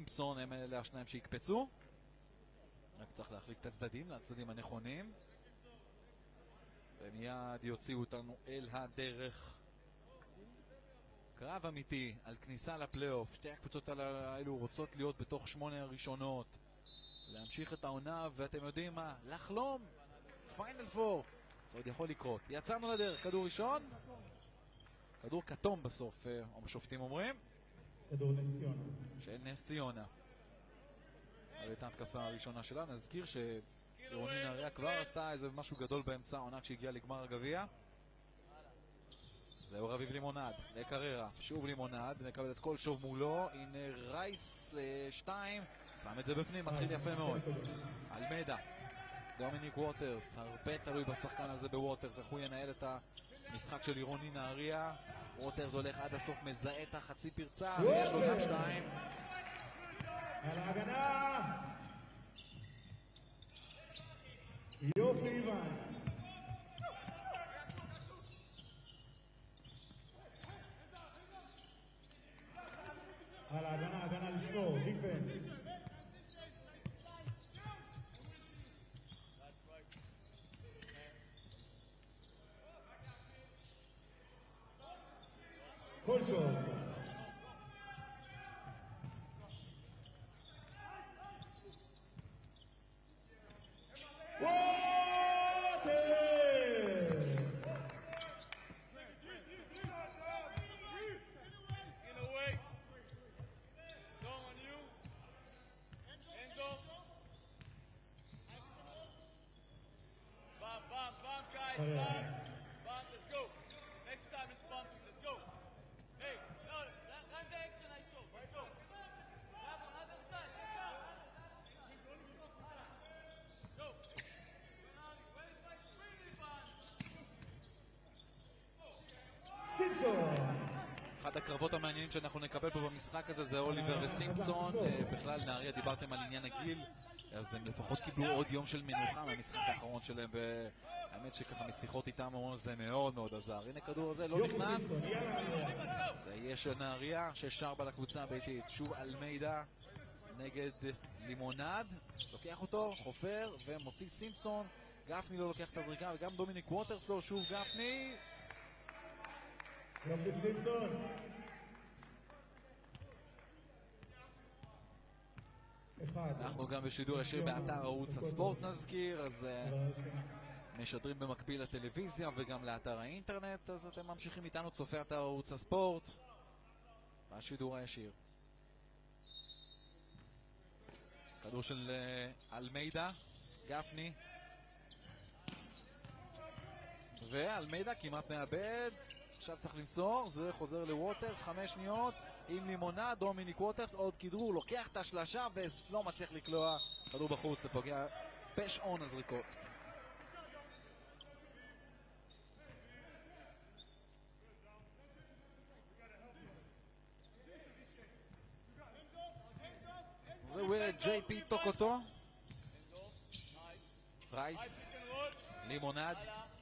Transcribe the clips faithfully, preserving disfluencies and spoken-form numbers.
סימפסון הם אלה השניים שיקפצו. רק צריך להחליף את הצדדים לצדדים הנכונים, ומיד יוציאו אותנו אל הדרך. קרב אמיתי על כניסה לפלייאוף. שתי הקבוצות האלו רוצות להיות בתוך שמונה הראשונות, להמשיך את העונה, ואתם יודעים מה? לחלום פיינל פור. זה עוד יכול לקרות. יצאנו לדרך. כדור ראשון, כדור כתום בסוף, או השופטים אומרים, כדור נס ציונה של נס ציונה. על את ההתקפה הראשונה שלה. נזכיר שעירוני נהריה כבר עשתה איזה משהו גדול באמצע העונה כשהגיעה לגמר הגביע. זהו רביב לימונד לקררה, שוב לימונד מקבל את כל שוב מולו. הנה רייס שתיים, שם את זה בפנים, מתחיל יפה מאוד. אלמדה, דומיניק ווטרס, הרבה תלוי בשחקן הזה בווטרס, איך הוא ינהל את המשחק של עירוני נהריה. ווטרס הולך עד הסוף, מזהה את החצי פרצה, ויש לו גם שתיים. על ההגנה יופי איבן, על ההגנה, הגנה לשמור, דיפנס. כל שוב אחד הקרבות המעניינים שאנחנו נקבל פה במשחק הזה זה אוליבר וסימפסון. בכלל נהריה, דיברתם על עניין הגיל, אז הם לפחות קיבלו עוד יום של מנוחה מהמשחק האחרון שלהם, והאמת שככה משיחות איתם זה מאוד מאוד עזר. הנה כדור הזה לא נכנס, זה יהיה של נהריה. שש ארבע לקבוצה הביתית. שוב אלמיידה נגד לימונד, לוקח אותו, חופר ומוציא סימפסון. גפני לא לוקח את הזריקה, וגם דומיניק ווטרס לא. שוב גפני, יופי סימפסון. אנחנו גם בשידור ישיר באתר ערוץ הספורט נזכיר, אז משדרים במקביל לטלוויזיה וגם לאתר האינטרנט, אז אתם ממשיכים איתנו, צופי אתר ערוץ הספורט בשידור הישיר. כדור של אלמיידה, גפני, ואלמיידה כמעט מאבד. עכשיו צריך למסור, זה חוזר לווטרס, חמש שניות עם לימונד. דומיניק ווטרס, עוד כדרור, לוקח את השלשה ולא מצליח לקלוע, כדור בחוץ, זה פוגע בשעון הזריקות. זה ווירד ג'יי פי טוקוטו, רייס, לימונד,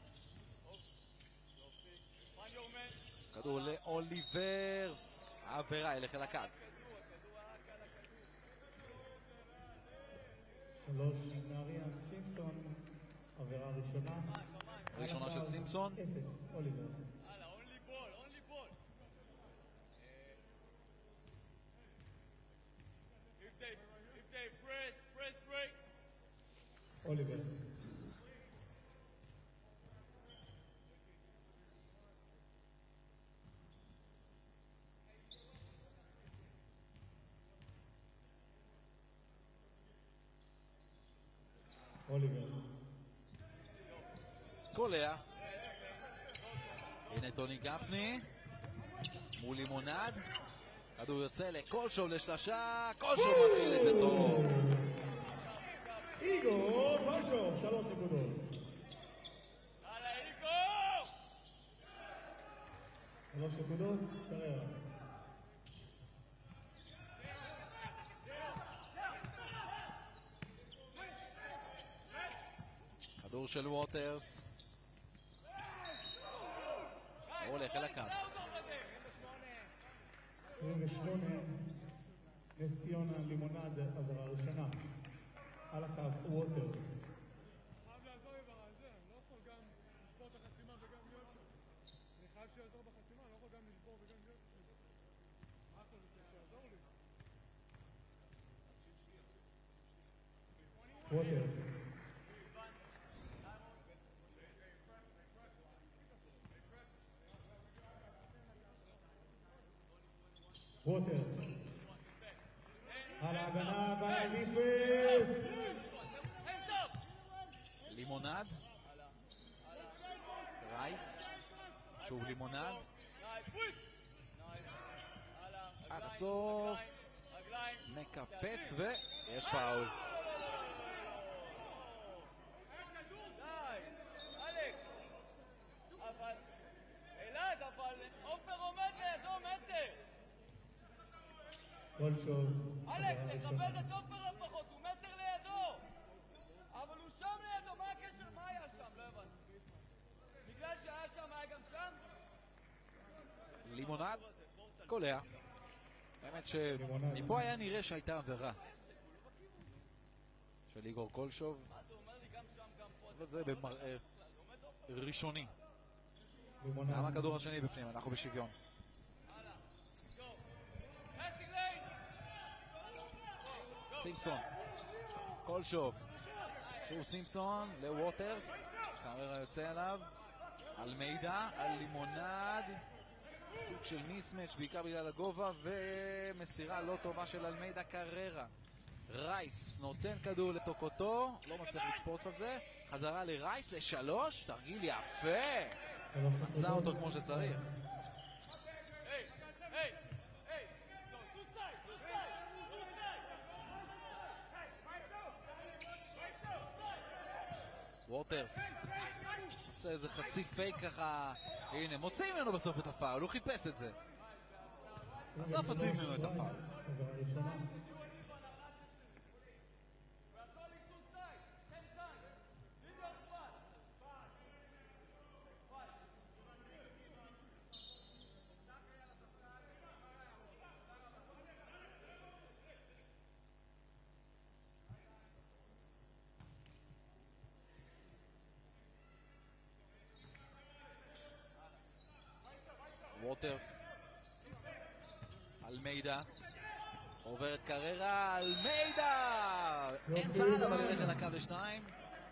כדור לאוליברס, עבירה אליך אל הקו. שלוש נהריה, סימפסון, עבירה ראשונה. ראשונה של סימפסון. אפס, אוליבר. אוליבר. אוליבר. קולע. הנה טוני גפני מול לימונד, כדור יוצא לכל שוב לשלשה, כל שוב מתחיל את זה טוב. איגור כל שוב, שלוש נקודות. שלוש נקודות, קריירה. כדור של ווטרס, הוא הולך אל הקו. עשרים ושמונה נס ציונה לימונד עברה ראשונה. על הקו ווטרס. חייב לעזור לי בזה, אני לא יכול גם לשבור את החסימה וגם להיות שם. אני חייב שיעזור בחסימה, אני לא יכול גם לשבור וגם להיות שם. מה אתה רוצה שיעזור לי? ווטרס. ווטרס. על ההגנה, הגנה דיפס. לימונד, רייס, שוב לימונד, עד הסוף, מקפץ ויש פאול. אבל, אלעד, אבל עופר עומד לידו מטר. גולדשוב. אלכס, תכבד את עופר לפחות, הוא מטר לידו. אבל הוא שם לידו, מה הקשר? מה היה שם? לא הבנתי. בגלל שהיה שם, היה גם שם? לימונד, קולע. האמת שמפה היה נראה שהייתה עבירה של איגור קולשוב, וזה במראה ראשוני. גם הכדור השני בפנים, אנחנו בשוויון. סימפסון, קולשוב, שוב סימפסון לווטרס, קריירה יוצא עליו, אלמיידה, על לימונד, סוג של מיסמץ' בעיקר בגלל הגובה, ומסירה לא טובה של אלמיידה. קריירה, רייס נותן כדור לתוקותו, לא מצליח לקפוץ על זה, חזרה לרייס לשלוש, תרגיל יפה, מצא אותו כמו שצריך. ווטרס עושה איזה חצי פייק ככה, הנה מוצאים ממנו בסוף את הפאול, הוא חיפש את זה, בסוף מוצאים ממנו את הפאול. ווטרס, אלמיידה, עוברת קריירה, אלמיידה! אין צעד אבל ילך אל הקו לשניים.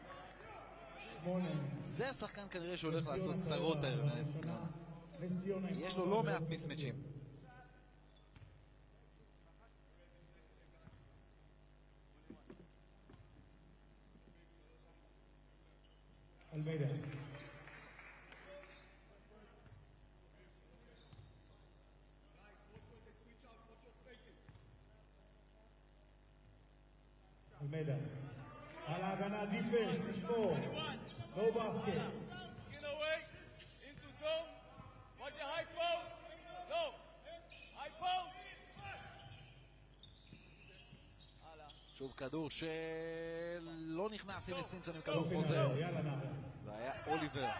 זה השחקן כנראה שהולך לעשות צרות הערב לנס ציונה. יש לו לא מעט מיסמצ'ים. אלמיידה. אלמיידה. על ההגנה דיפנס, תשמור. לא בסקט. Get away, into zone, watch the high post, no, high post. שוב כדור שלא נכנס, הנה סימפסון עם כדור חוזר. זה היה אוליבר.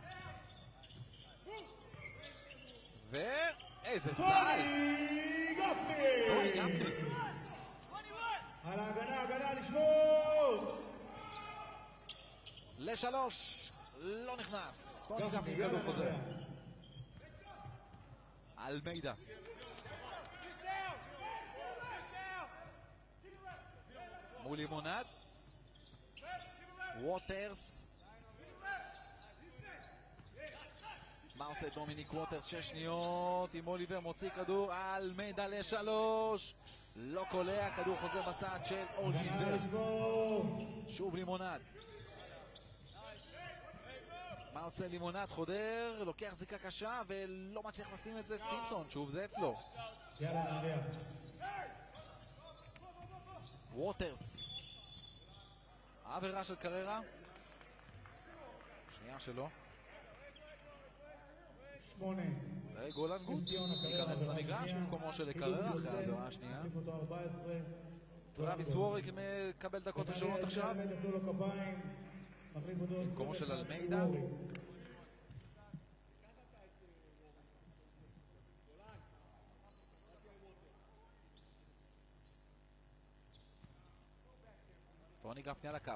ואיזה סל! טוני גפני! על ההגנה, הגנה, לשמור! לשלוש, לא נכנס. טוני גפני עם כדור חוזר. אלמיידה. מול לימונד. ווטרס. מה עושה דומיניק ווטרס? שש שניות עם אוליבר, מוציא כדור, אלמיידה לשלוש, לא קולע, כדור חוזר בצד של אוליבר. שוב לימונד. מה עושה לימונד? חודר, לוקח זיקה קשה ולא מצליח לשים את זה. סימפסון, שוב זה אצלו. ווטרס, עבירה של קריירה, שנייה שלו. שמונה. גולן גוט ייכנס למגרש במקומו של קריירה אחרי העבירה השנייה. טראביס ווריק מקבל דקות ראשונות עכשיו במקומו של אלמיידה. טוני גפני על הקו.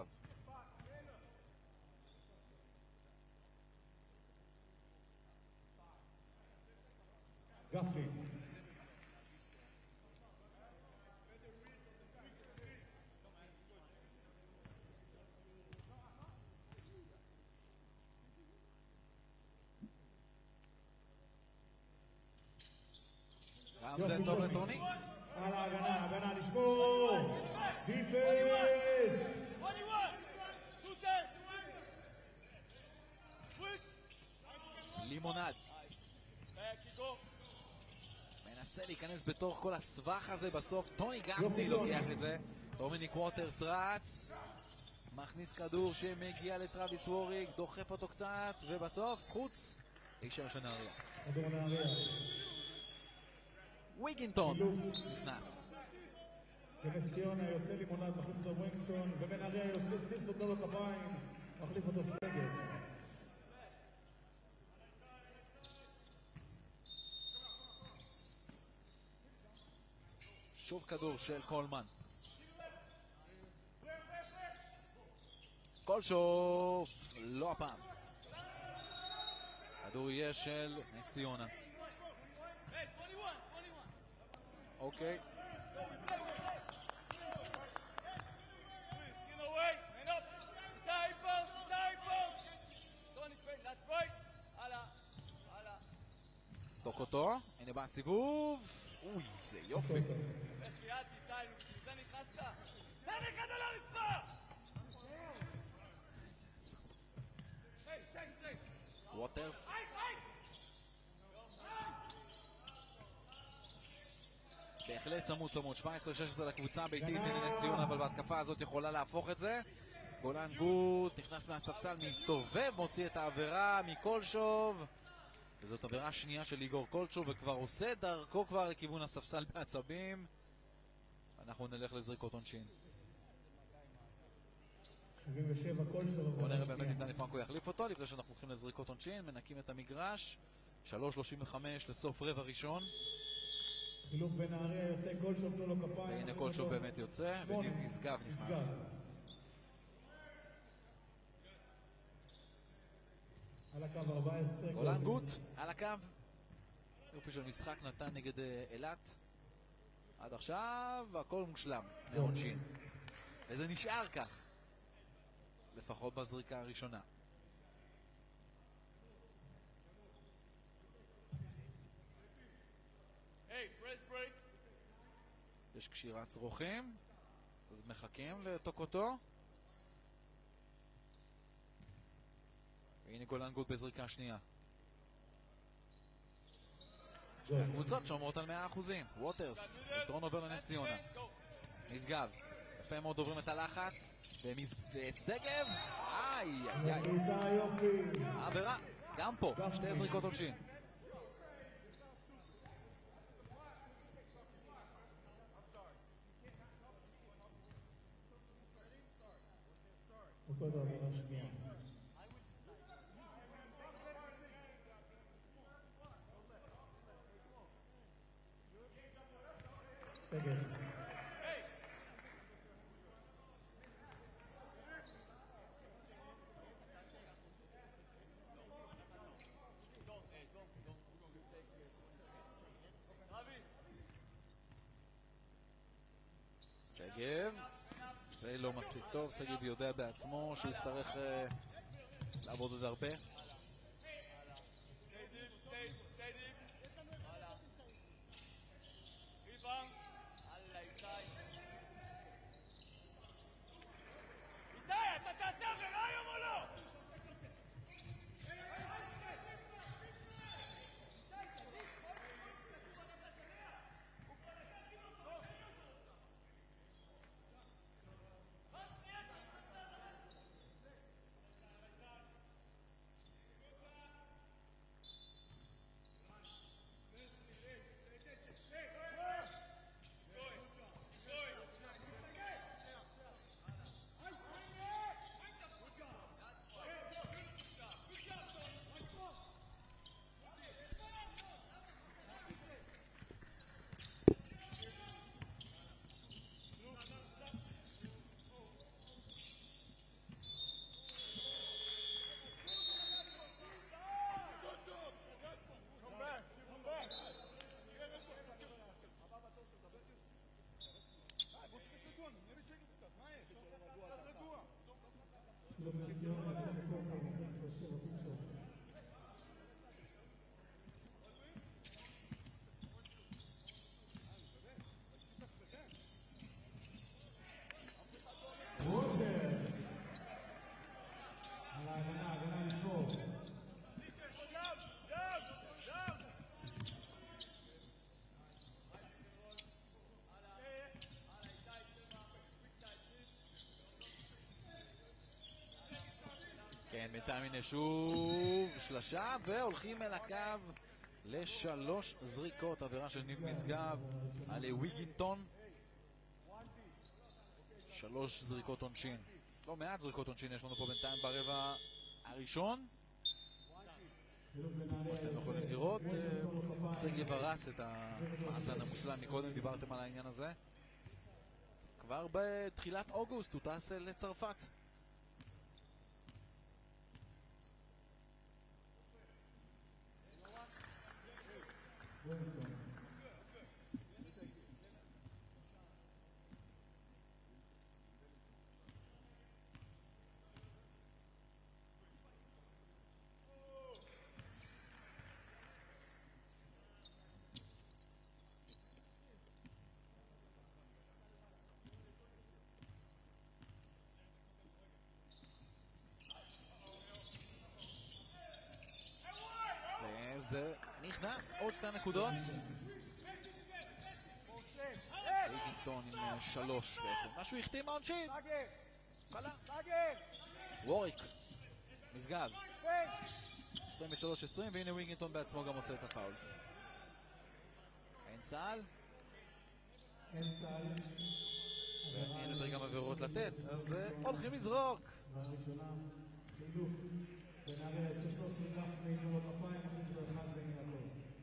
גפני. גם זה טוב לטוני. על ההגנה, הגנה לשמור! דיפס! לימונד מנסה להיכנס בתוך כל הסבך הזה, בסוף טוני גפני לוקח את זה. דומיניק ווטרס רץ, מכניס כדור שמגיע לטרוויס ווריק, דוחף אותו קצת, ובסוף חוץ אישר של נהריה. כדור נהריה. ויגינטון נכנס. בנס ציונה יוצא לימונד, מחליף אותו ווינגטון, ובנהריה יוצא סיסו דולו כפיים, מחליף אותו סגל. שוב כדור של קולמן. קולשוב, לא הפעם. כדור יהיה של נס ציונה. אוקיי. תוק אותו, הנה בא הסיבוב. אוי, זה יופי. ווטרס. בהחלט צמוד צמוד, שבע עשרה שש עשרה לקבוצה הביתית, הנה נס ציונה, אבל בהתקפה הזאת יכולה להפוך את זה. גולן גוט נכנס מהספסל, מסתובב, מוציא את העבירה מקולשוב, וזאת עבירה שנייה של איגור קולשוב, וכבר עושה דרכו כבר לכיוון הספסל בעצבים. אנחנו נלך לזריקות עונשין. שבעים ושבע קולשוב. בוא נראה באמת אם דני פרנקו יחליף אותו, לפני שאנחנו הולכים לזריקות עונשין, מנקים את המגרש. שלוש שלושים וחמש לסוף רבע ראשון. חילוף בין נהריה יוצא קולשוב, תנו לו כפיים. והנה קולשוב באמת יוצא, וניב נשגב נכנס. על הקו ארבע עשרה. גולן גוט, על הקו. יופי של משחק נתן נגד אילת. עד עכשיו הכל מושלם מהעונשין. וזה נשאר כך. לפחות בזריקה הראשונה. יש קשירת צרוכים, אז מחכים לתוקותו. והנה גולן גוט בזריקה שנייה. שתי הקבוצות שומרות על מאה אחוזים. ווטרס, יתרון עובר לנס ציונה. משגב, יפה מאוד עוברים את הלחץ. וסגב, איי איי איי. העבירה, גם פה, שתי זריקות עונשין. אותו דבר השנייה. סגל. סגב, זה לא מספיק טוב, סגב יודע בעצמו שהוא יצטרך uh, לעבוד עוד הרבה. Lo menciona el campo como tercero piso. וולטר! על ההגנה, הגנה לשמור. כן, בינתיים הנה שוב שלשה, והולכים אל הקו לשלוש זריקות. עבירה של ניב משגב על ויגינטון. שלוש זריקות עונשין. לא מעט זריקות עונשין יש לנו פה בינתיים ברבע הראשון. אתם יכולים לראות, שגב הרס את המאזן המושלם. מקודם דיברתם על העניין הזה. כבר בתחילת אוגוסט הוא טס לצרפת. זה נכנס, עוד שתי נקודות. ויגינטון עם שלוש בעצם. משהו החתים העונשין. קלה. ווריק. משגב. עשרים ושלוש עשרים, והנה ויגינטון בעצמו גם עושה את הפאול. אין סל. אין סל. ואין יותר גם עבירות לתת, אז הולכים לזרוק. בראשונה, חילוף. ונראה את שלוש מלאך מאיתו בכפיים, אחרי זה אחד בין יעקב.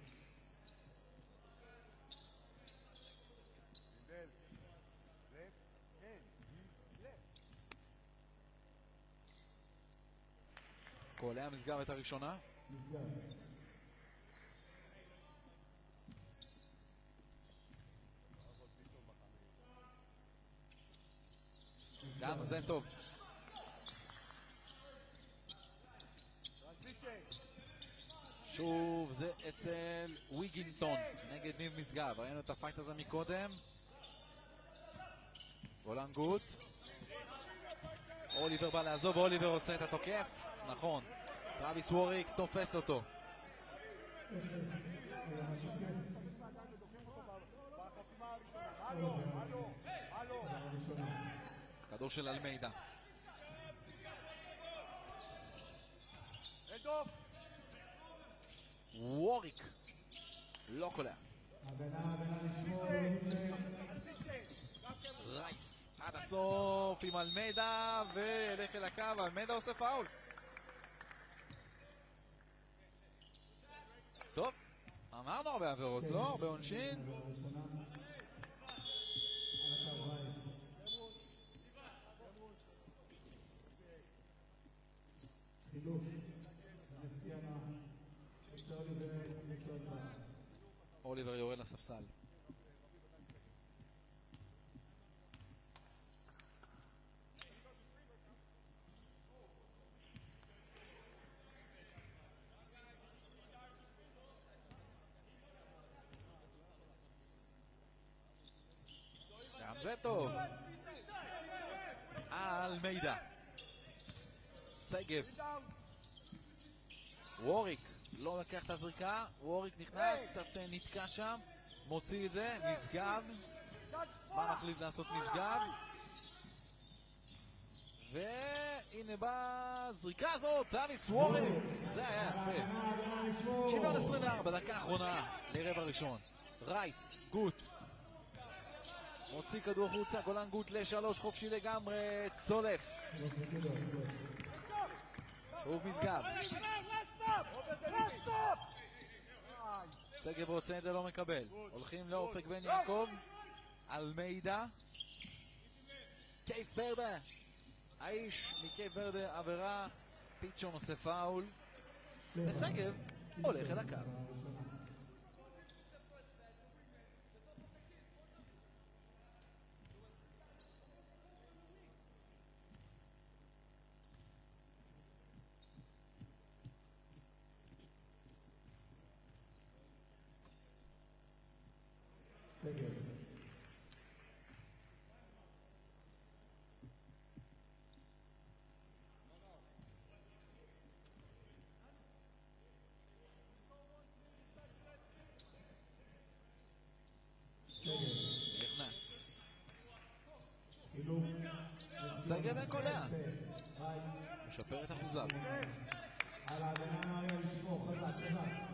קולע משגב את הראשונה. משגב. גם זה טוב. שוב זה אצל ויגינטון נגד ניב משגב. ראינו את הפייט הזה מקודם. גולן גוט. אוליבר בא לעזוב, אוליבר עושה את התוקף. נכון, טרוויס ווריק תופס אותו. כדור של אלמיידה. ווריק לא קולע. רייס עד הסוף עם אלמיידה והלך אל הקו. אלמיידה עושה פאול. טוב, אמרנו הרבה עבירות, לא? הרבה עונשין. אוליבר יורד לספסל. גם זה טוב. אלמיידה. שגב. ווריק לא לקח את הזריקה, ווריק נכנס, קצת נתקע שם, מוציא את זה, משגב. מה נחליט לעשות משגב? והנה באה זריקה הזאת, טרוויס ווריק. זה היה יפה. שבעים עשרים וארבע, דקה האחרונה לרבע ראשון. רייס, גוט. מוציא כדור חוצה, גולן גוט לשלוש, חופשי לגמרי, צולף. שוב משגב. שגב רוצה את זה, לא מקבל. הולכים לאופק בן יעקב. אלמיידה. קייף ורדה. האיש מקייף ורדה עבירה. פיצ'ון עושה פאול. ושגב הולך אל הקו. סגל. נכנס. חילוף. סגל וקולע. משפר את אחוזיו. על ההגנה נהריה לשמור, חזק, חזק.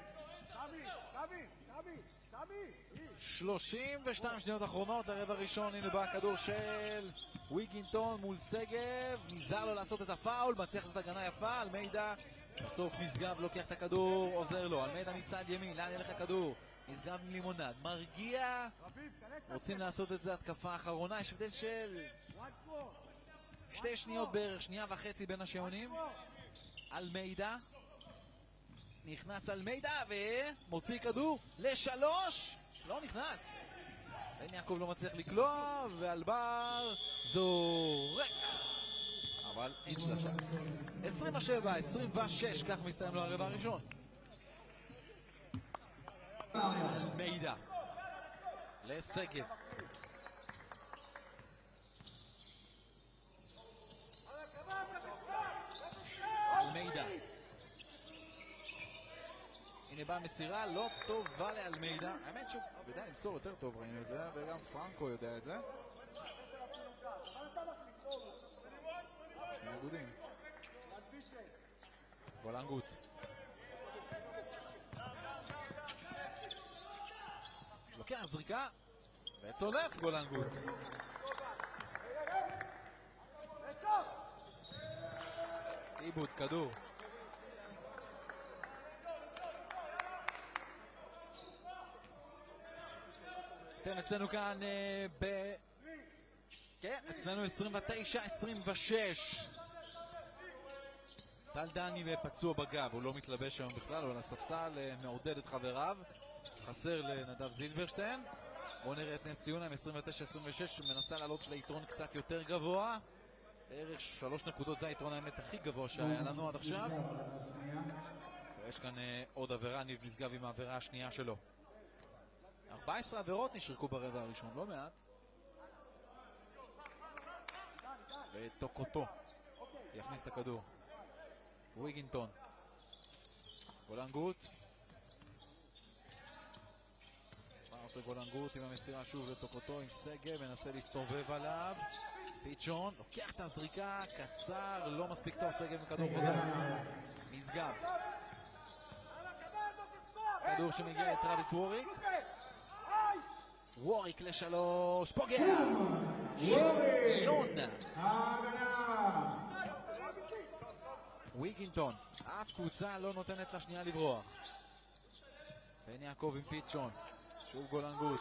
שלושים ושתיים שניות אחרונות לרבע ראשון. הנה בא הכדור של ויגינטון מול סגב, נזהר לו לעשות את הפאול, מצליח לעשות הגנה יפה. אלמידה בסוף משגב לוקח את הכדור, עוזר לו. אלמידה מצד ימין, לאן ילך הכדור? משגב עם לימונד, מרגיע. רוצים לעשות את זה התקפה האחרונה, יש הבדל של שתי שניות בערך, שנייה וחצי בין השעונים. אלמידה נכנס אלמידה ומוציא כדור לשלוש, לא נכנס. בן יעקב לא מצליח לקלוע ואלבר זורק, אבל אין שלושה. עשרים ושבע עשרים ושש, כך מסתיים לו הרבע הראשון. אלמידה לסגב, אלמידה, הנה באה מסירה לא טובה לאלמידה. האמת שהוא יודע למסור יותר טוב, ראינו את זה, וגם פרנקו יודע את זה. שני אגודים. גולנגוט. לוקח זריקה וצולף גולנגוט. איבוד כדור. אתם אצלנו כאן אה, ב... כן, אצלנו עשרים ותשע עשרים ושש. טל דני פצוע בגב, הוא לא מתלבש היום בכלל, הוא על הספסל, אה, מעודד את חבריו. חסר לנדב זילברשטיין. בואו נראה את נס ציונה עם עשרים ותשע עשרים ושש, שמנסה לעלות ליתרון קצת יותר גבוה. בערך שלוש נקודות, זה היתרון האמת הכי גבוה שהיה לנו עד עכשיו. ויש כאן אה, עוד עבירה, ניב משגב עם העבירה השנייה שלו. ארבע עשרה עבירות נשרקו ברבע הראשון, לא מעט. וטוקוטו יכניס את הכדור. ויגינטון, גולנגוט, מה עושה גולנגוט עם המסירה שוב לטוקוטו עם סגב, מנסה להסתובב עליו. פיצ'ון לוקח את הזריקה, קצר, לא מספיק טוב. סגב עם כדור חוזר. משגב, כדור שמגיע לטרוויס ווריק, ווריק לשלוש, פוגע שוויון. ויגינטון, אף קבוצה לא נותנת לשנייה לברוח. בן יעקב עם פיצ'ון, שוב גולנגוט,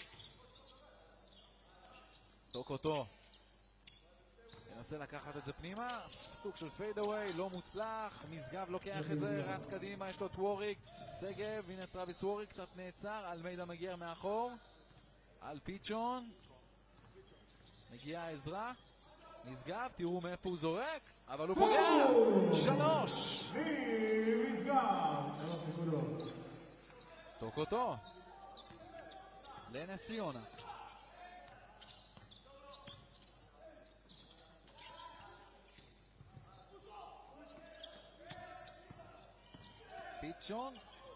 טוקוטו ינסה לקחת את זה פנימה, סוג של פיידאווי, לא מוצלח. משגב לוקח את זה, רץ קדימה, יש לו את ווריק. סגב, הנה טרוויס ווריק קצת נעצר, אלמידה מגיע מאחור על פיצ'ון, מגיעה עזרה. משגב, תראו מאיפה הוא זורק, אבל הוא פוגע. שלוש טוקוטו לנס ציונה. פיצ'ון,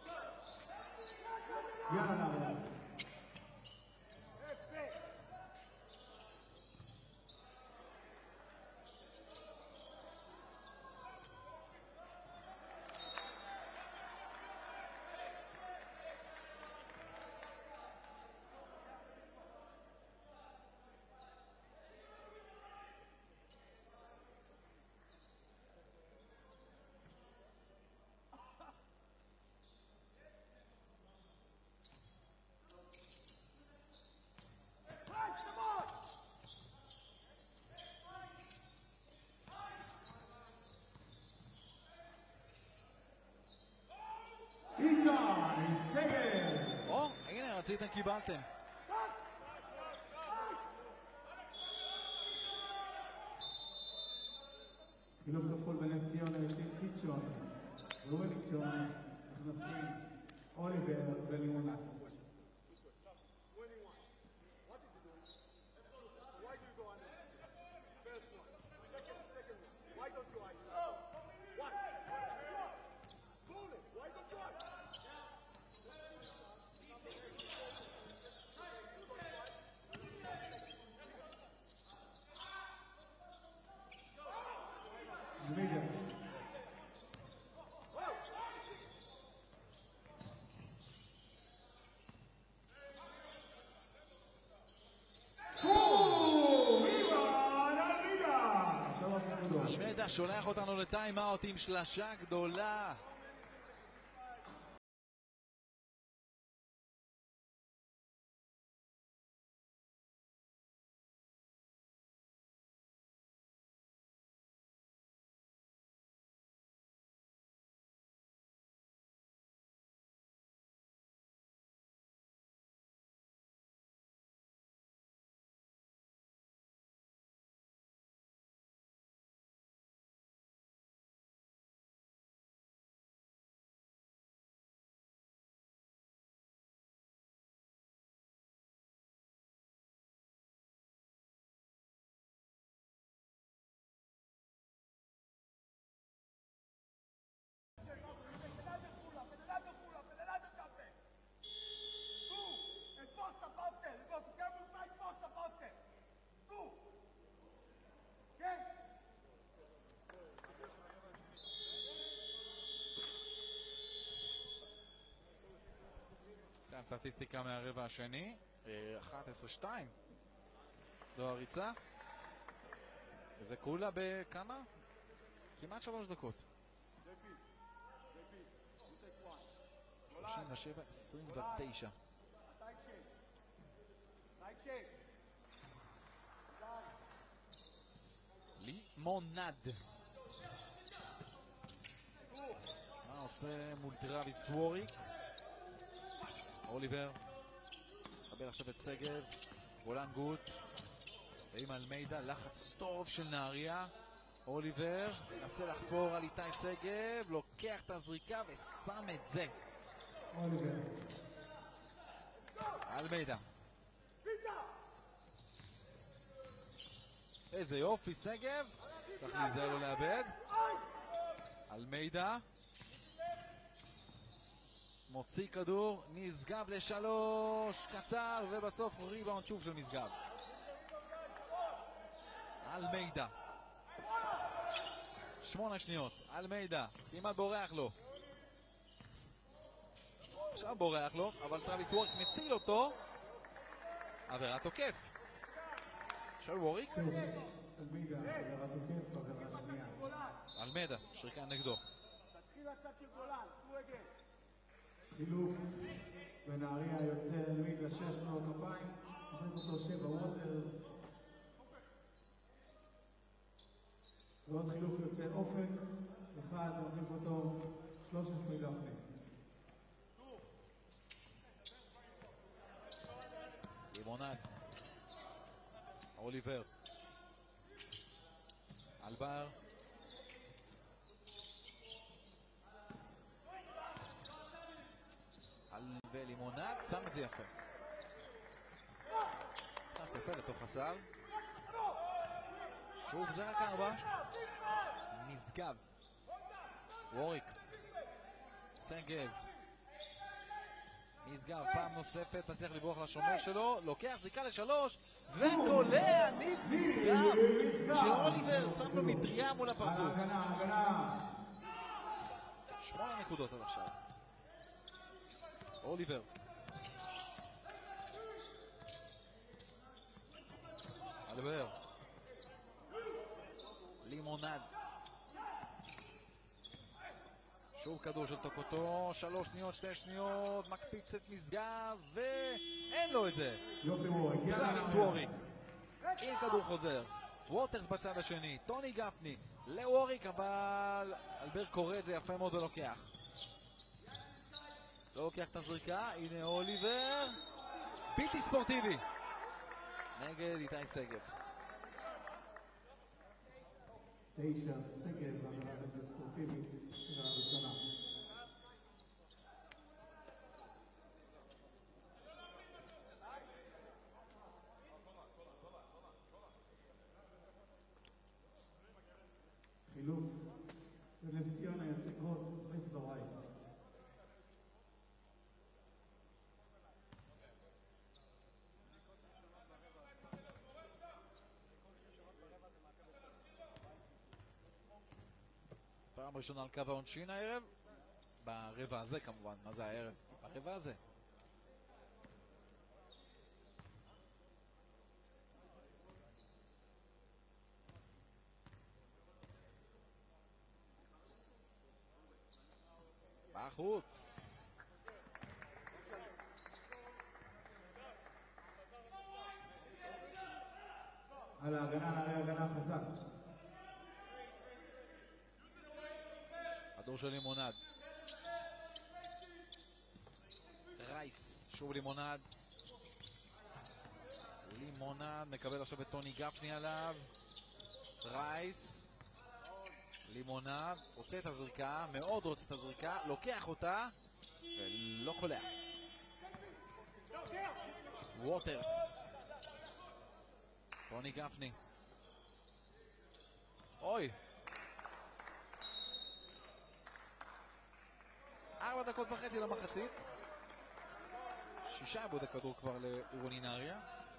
או, הנה, רציתם, קיבלתם. חילוף כפול בנס ציונה, יוצאים פיצ'ון ווילינגטון, נכנסים אוליבר ולימונד. אלמיידה שולח אותנו לטיים אאוט עם שלשה גדולה. סטטיסטיקה מהרבע השני, אחת עשרה שתיים זו הריצה, וזה כולה בכמה? כמעט שלוש דקות. שלושים ושבע עשרים ותשע. לימונד מה עושה מול טראביס ווריק? אוליבר קבל עכשיו את סגב, גולן גוט ועם אלמיידה, לחץ טוב של נהריה. אוליבר מנסה לחפור על איתי סגב, לוקח את הזריקה ושם את זה. אוליבר אלמיידה, איזה יופי סגב, צריך להיזהר לו לאבד. אלמיידה מוציא כדור, משגב לשלוש, קצר, ובסוף ריבאונד שוב של משגב. אלמיידה, שמונה שניות, אלמיידה, כמעט בורח לו. עכשיו בורח לו, אבל טראביס ווריק מציל אותו. עבירת תוקף של ווריק. אלמיידה, עבירת תוקף, עבירת שנייה. אלמיידה, שריקה נגדו. תתחיל לצד של גולן, הוא הגן. חילוף בנהריה יוצא אלמיידה שש שנות כפיים, מחליף אותו שבע ווטרס. ועוד חילוף יוצא אופק, אחד מחליף אותו שלוש עשרה גפני. לימונד, אוליבר, אלבר, ולימונד שם את זה יפה. נכנס יפה לתוך הסל. שוב זה רק ארבע. משגב, ווריק, סגב, משגב פעם נוספת מצליח לברוח לשומר שלו, לוקח זריקה לשלוש וקולע ניב משגב של אוליבר, שם לו מטריה מול הפרצוף. שמונה נקודות עד עכשיו. אוליבר, אלבר, לימונד, שוב כדור של טוקוטו, שלוש שניות, שתי שניות, מקפיץ את משגב ואין לו את זה. טראביס ווריק עם כדור חוזר, ווטרס בצד השני, טוני גפני לווריק, אבל אלבר קורא את זה יפה מאוד ולוקח. לא לוקח את הזריקה, הנה אוליבר, בלתי ספורטיבי נגד איתי סגב. תשע סגב בעבירה בלתי ספורטיבית הראשונה. חילוף בנס ציונה יוצא גוט, מחליף לו רייס. פעם ראשונה על קו העונשין הערב, ברבע הזה כמובן. מה זה הערב? ברבע הזה. בחוץ. על ההגנה, נערי הגנה חזק. כדור של לימונד. רייס, שוב לימונד. לימונד מקבל עכשיו את טוני גפני עליו. רייס. לימונד רוצה את הזריקה, מאוד רוצה את הזריקה, לוקח אותה ולא קולע. ווטרס. טוני גפני. אוי. ארבע דקות וחצי למחצית. שישה עבוד הכדור כבר לעירוני נהריה.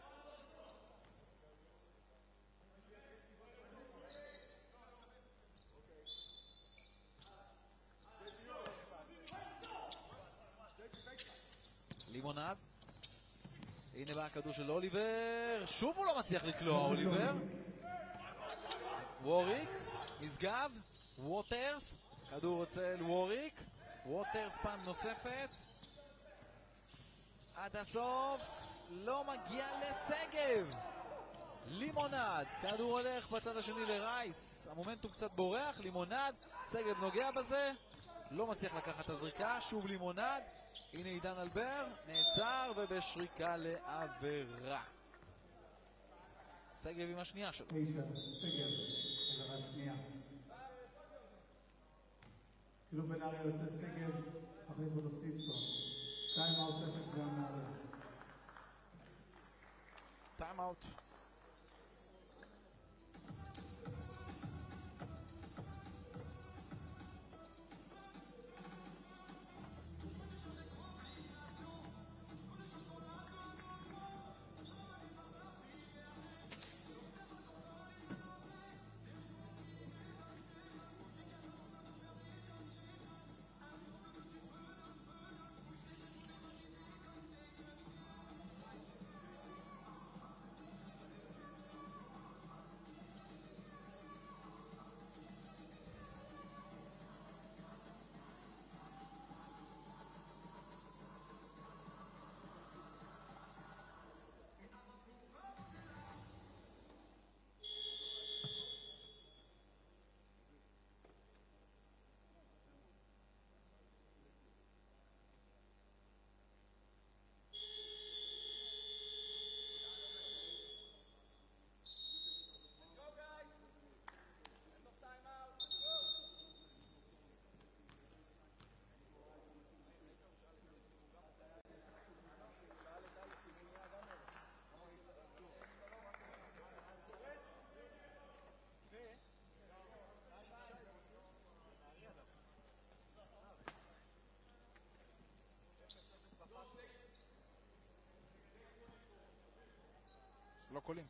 לימונד. הנה בא הכדור של אוליבר. שוב הוא לא מצליח לקלוע אוליבר. ווריק. משגב. ווטרס. כדור אצל ווריק. ווטרס פעם נוספת. עד הסוף. לא מגיע לסגב. לימונד. כדור הולך בצד השני לרייס. המומנטום קצת בורח. לימונד. סגב נוגע בזה. לא מצליח לקחת את הזריקה. שוב לימונד. הנה עידן אלבר. נעצר ובשריקה לעבירה. סגב עם השנייה שלו. תשע, סגב. עבירה שנייה. כאילו בנהריה יוצא סגב, מחליף אותו סימפסון. טיים אאוט פסק גם נהריה. טיים אאוט. לא קולים.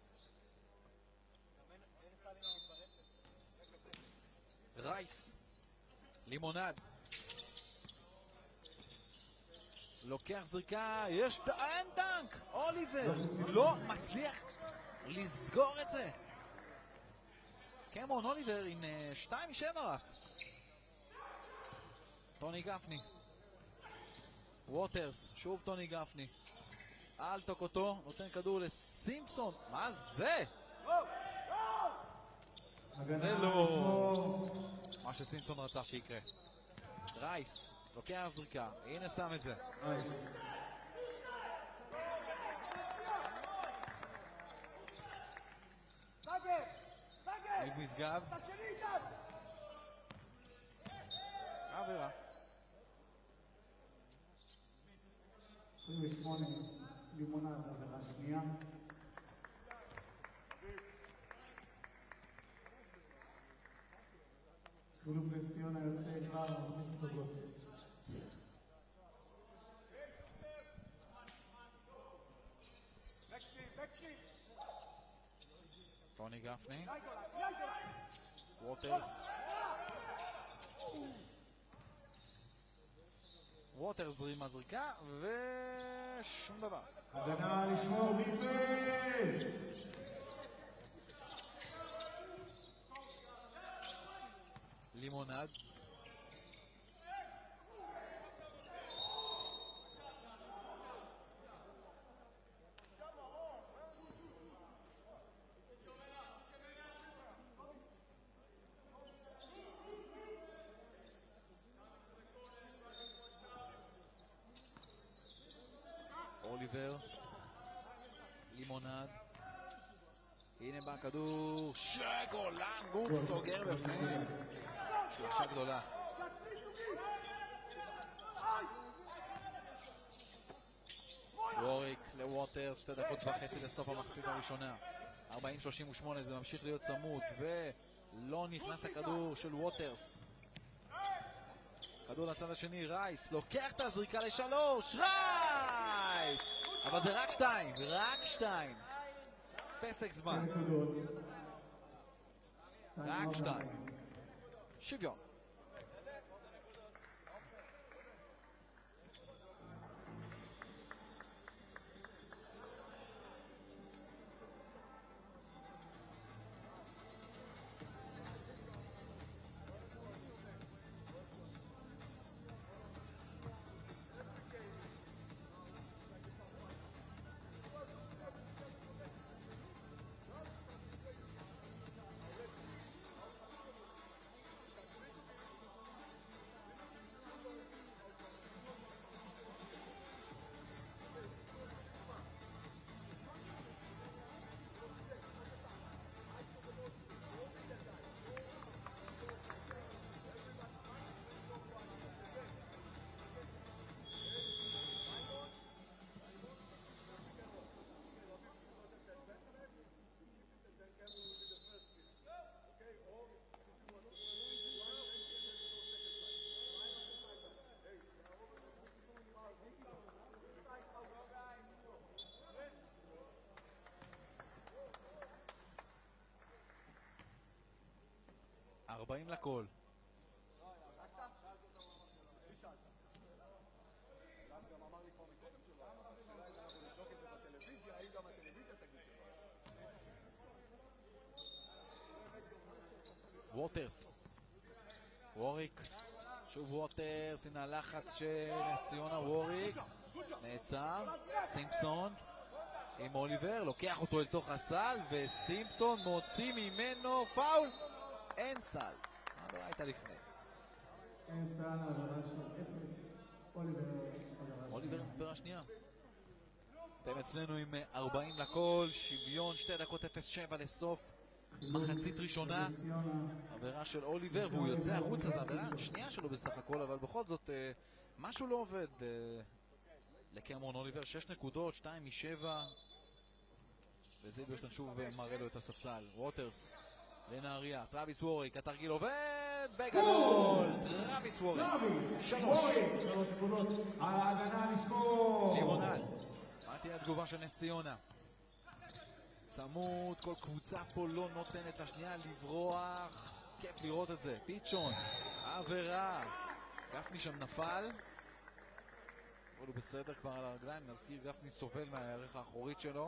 רייס. לימונד. לוקח זריקה. יש אין דנק. אוליבר לא מצליח לסגור את זה. קמרון אוליבר עם שתיים משבע רק. טוני גפני. ווטרס. שוב טוני גפני. אל תוק אותו, נותן כדור לסימפסון. מה זה? זה לא מה שסימפסון רצה שיקרה. רייס, לוקח זריקה. הנה שם את זה. רייס. ניב משגב. עבירה. עשרים ושמונה. לימונד, עבירה שנייה. חילוף נס ציונה יוצא כבר חמש דקות. טוני גפני. ווטרס. ווטרס זרימה זריקה ושום דבר. הגנה לשמור ביפס! לימונד. אוליבר. לימונד. הנה בא הכדור. שגולן גור סוגר בפנים. שלושה גדולה. ווריק לווטרס, שתי דקות וחצי לסוף המחצית הראשונה. ארבעים שלושים ושמונה, זה ממשיך להיות צמוד, ולא נכנס הכדור של ווטרס. כדור לצד השני, רייס, לוקח את הזריקה לשלוש, רייס! אבל זה רק שתיים, רק שתיים. פסק זמן. רק שתיים. שוויון. ארבעים לכל. ווטרס. ווריק. שוב ווטרס, הנה הלחץ של נס ציונה. ווריק. נעצר. סימפסון. עם אוליבר, לוקח אותו אל תוך הסל, וסימפסון מוציא ממנו פאול. אין סל. העבירה הייתה לפני. אין סל, העבירה של אפס. אוליבר, אוליבר עבירה שנייה. אתם אצלנו עם ארבעים לכל, שוויון, שתי דקות אפס שבע לסוף. מחצית ראשונה. עבירה של אוליבר, והוא יוצא החוצה, זו העבירה השנייה שלו בסך הכל, אבל בכל זאת, משהו לא עובד לקמרון אוליבר. שש נקודות, שתיים משבע. וזה ביושטן שוב מראה לו את הספסל. ווטרס. לנהריה, טרוויס ווריק, התרגיל עובד בגדול, טרוויס ווריק, שלוש. שלוש נקודות, על ההגנה לשמור. לימונד, מה תהיה התגובה של נס ציונה? צמוד, כל קבוצה פה לא נותנת לשנייה לברוח, כיף לראות את זה. פיצ'ון, עבירה, גפני שם נפל, אבל הוא בסדר כבר על הרגליים, נזכיר גפני סובל מהערך האחורית שלו.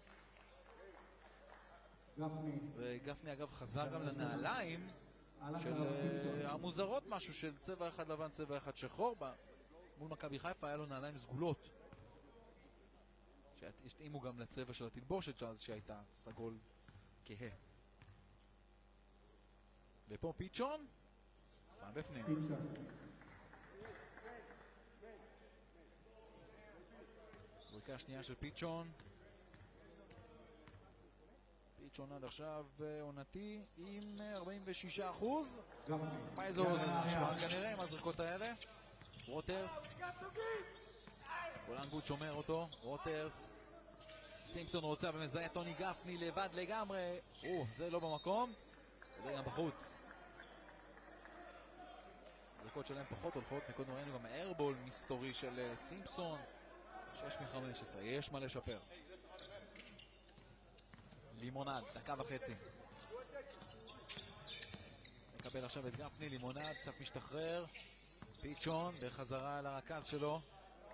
וגפני אגב חזר גם לנעליים של המוזרות, משהו של צבע אחד לבן, צבע אחד שחור. מול מכבי חיפה היה לו נעליים סגולות שהתאימו גם לצבע של התלבושת שהייתה סגול כהה. ופה פיצ'ון שם בפנים. זריקה שנייה של פיצ'ון. פיצ'ון עד עכשיו עונתי עם ארבעים ושישה אחוז. מה האזור הזה נשמע כנראה עם הזריקות האלה. ווטרס, גולן גוט שומר אותו. ווטרס, סימפסון רוצה ומזהה טוני גפני לבד לגמרי. או, זה לא במקום, זה גם בחוץ. הזריקות שלהם פחות הולכות. מקודם ראינו גם האיירבול מסתורי של סימפסון. שש מחמש עשרה, יש מה לשפר. לימונד, דקה וחצי. מקבל עכשיו את גפני, לימונד, קצת משתחרר. פיצ'ון, בחזרה על הרכז שלו.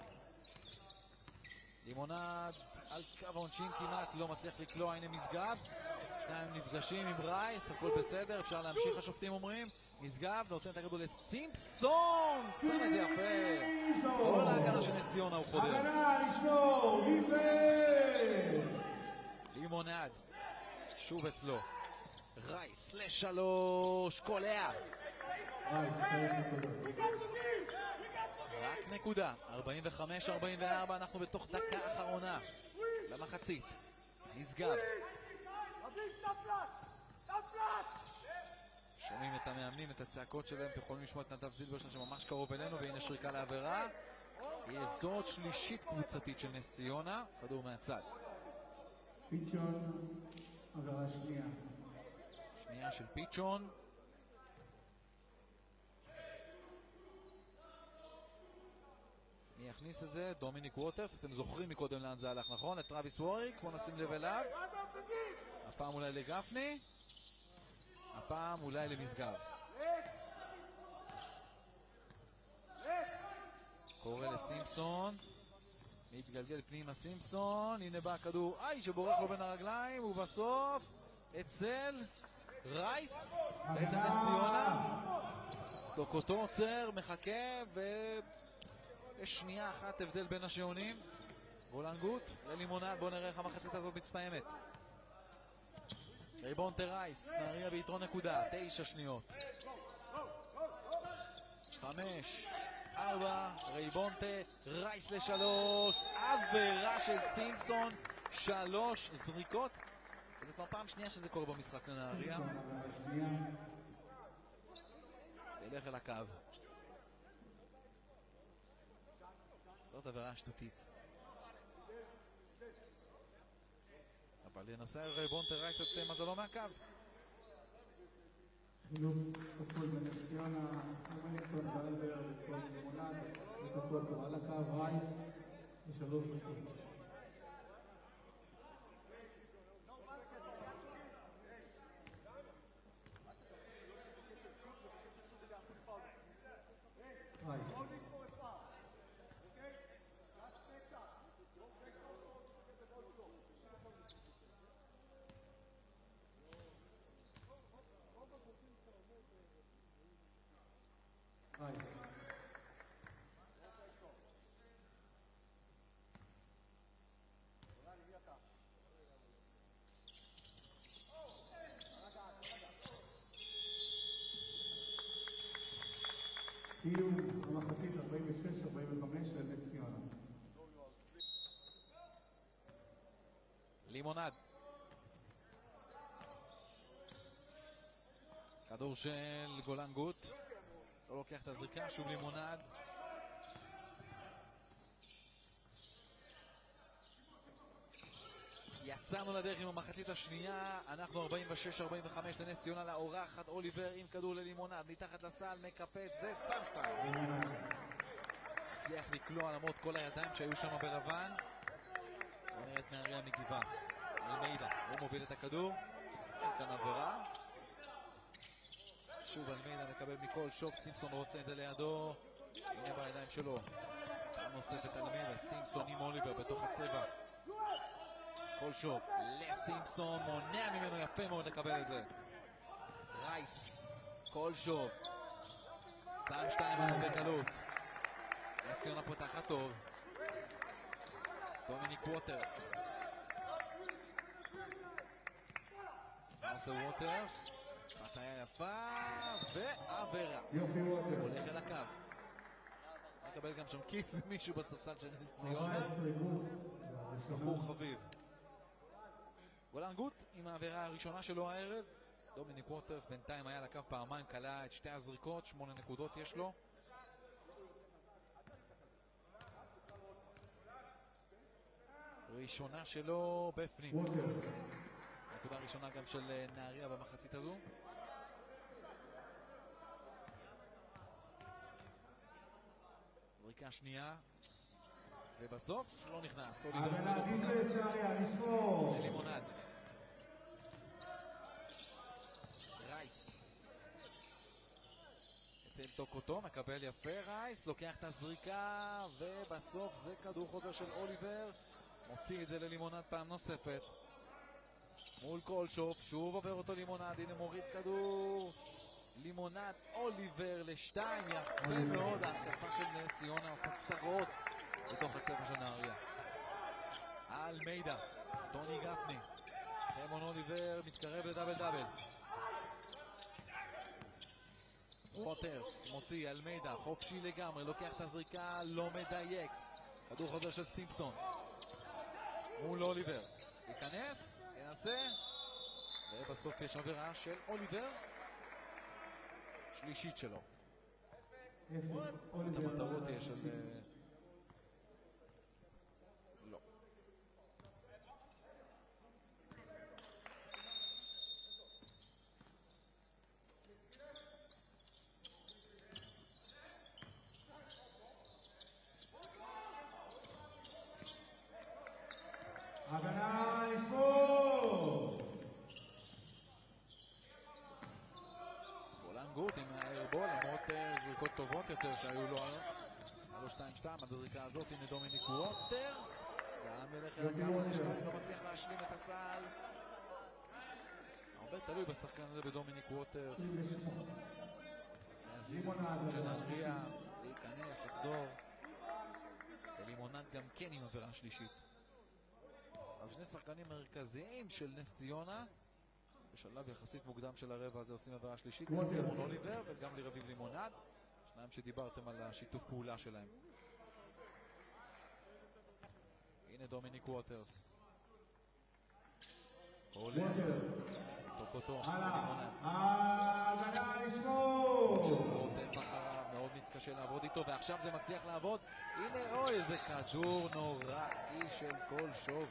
לימונד, על קו העונשין כמעט, לא מצליח לקלוע, הנה מסגב. שניים נפגשים עם רייס, הכל בסדר, אפשר להמשיך, השופטים אומרים. מסגב, נותן את הכדור לסימפסון, שם את זה יפה. כל ההגנה של נס ציונה הוא חודר. הגנה לשמור, דיפן! לימונד. שוב אצלו, רייס לשלוש, קולע. רק נקודה, ארבעים וחמש ארבעים וארבע, אנחנו בתוך דקה אחרונה למחצית. נשגב. שומעים את המאמנים, את הצעקות שלהם, אתם יכולים לשמוע את נדב זילבר שממש קרוב אלינו, והנה שריקה לעבירה. היא זאת שלישית קבוצתית של נס ציונה, כדור מהצד. פיצ'ון, עבירה שנייה. שנייה של פיצ'ון. מי יכניס את זה? דומיניק ווטרס. אתם זוכרים מקודם לאן זה הלך, נכון? את טרוויס ווריק, בוא נשים לב אליו. הפעם אולי לגפני, הפעם אולי למשגב. קורא לסימפסון, מתגלגל פנימה סימפסון, הנה בא הכדור, איי, שבורח לו בין הרגליים, ובסוף אצל רייס, בעצם נס ציונה. דוקוטו עוצר, מחכה, ויש שנייה אחת הבדל בין השעונים. גולן גוט ללימונד, בואו נראה איך המחצית הזאת מסתיימת. רייבונטה רייס, נהריה ביתרון נקודה, תשע שניות. חמש, ארבע, רייבונטה, רייס לשלוש, עבירה של סימפסון, שלוש זריקות. וזה כבר פעם שנייה שזה קורה במשחק לנהריה. תלך אל הקו. זאת עבירה שטותית. אבל ינסה רייבונטה רייס את מזלו מהקו. חילוף כפול בנס ציונה, סמניקטון ואלבר וכל לימונד, וטוקוטו על הקו, רייס ושלוש זריקות. רייס. רייס. סיום המחצית ארבעים ושש ארבעים וחמש של נס ציונה. לימונד. כדור של גולן גוט. לא לוקח את הזריקה, שוב לימונד. יצאנו לדרך עם המחצית השנייה, אנחנו ארבעים ושש ארבעים וחמש לנס ציונה, לאורחת אוליבר עם כדור ללימונד, מתחת לסל, מקפץ ושם שתיים. הצליח לקלוע למרות כל הידיים שהיו שם בלבן. בוא נראה את נהריה מגיבה. אלמיידה, הוא מוביל את הכדור, אין כאן עבירה. שוב אלמיידה מקבל מכל שוק, סימפסון רוצה את זה לידו, הנה בידיים שלו. פעם נוספת אלמיידה, סימפסון עם אוליבר בתוך הצבע. כל שוק לסימפסון, מונע ממנו יפה מאוד לקבל את זה. רייס, כל שוק, שם שתיים עליו בקלות. נס ציונה פותחת טוב. דומיניק ווטרס. עושה ווטרס. פתיה יפה, ועבירה. יופי ווטרס. הולך אל הקו. מקבל גם שם כיף ממישהו בספסל של נס ציונה. בחור חביב. גולן גוט עם העבירה הראשונה שלו הערב. דומיניק ווטרס בינתיים היה לקו פעמיים, קלה את שתי הזריקות, שמונה נקודות יש לו. ראשונה שלו בפנים. נקודה ראשונה גם של נהריה במחצית הזו. זריקה שנייה, ובסוף לא נכנס. לימונד. רייס. אצל טוקוטו, מקבל יפה רייס, לוקח את הזריקה, ובסוף זה כדור חוזר של אוליבר. מוציא את זה ללימונד פעם נוספת. מול קולשוף, שוב עובר אותו לימונד, הנה מוריד כדור. לימונד, אוליבר לשתיים, יפה מאוד. ההתקפה של נס ציונה עושה צרות בתוך הצבע של נהריה. אלמיידה, טוני גפני, חמון אוליבר מתקרב לדאבל דאבל. ווטרס מוציא על מידע, חופשי לגמרי, לוקח את הזריקה, לא מדייק. כדור חוזר של סימפסון מול אוליבר, ייכנס, ינסה, ובסוף יש עבירה של אוליבר, שלישית שלו. אפס, את אוליבר. המטרות תהיה של... לא. הגנה לשמור! גולן גוט עם האיירבול, למרות זריקות טובות יותר שהיו לו היום. שלוש שתיים שתיים, הדריקה הזאת, הנה דומיניק ווטרס, גם ילך אל הכמה לשתיים, לא מצליח להשלים את הסל. הרבה תלוי בשחקן הזה בדומיניק ווטרס. עשרים ושמונה. להזיז את המשחק של נהריה, להיכנס, לחדור. ולימונד גם כן עם עבירה שלישית. אז שני שחקנים מרכזיים של נס ציונה בשלב יחסית מוקדם של הרבע הזה עושים עבירה שלישית, גם לימון אוליבר וגם לרביב לימונד, שניים שדיברתם על השיתוף פעולה שלהם. הנה דומיניק ווטרס, עולה טוקוטו לימונד, הגנה לשמור! רוטף אחריו, מאוד מתקשה לעבוד איתו, ועכשיו זה מצליח לעבוד. הנה, אוי, איזה כדור נוראי של כל שוב,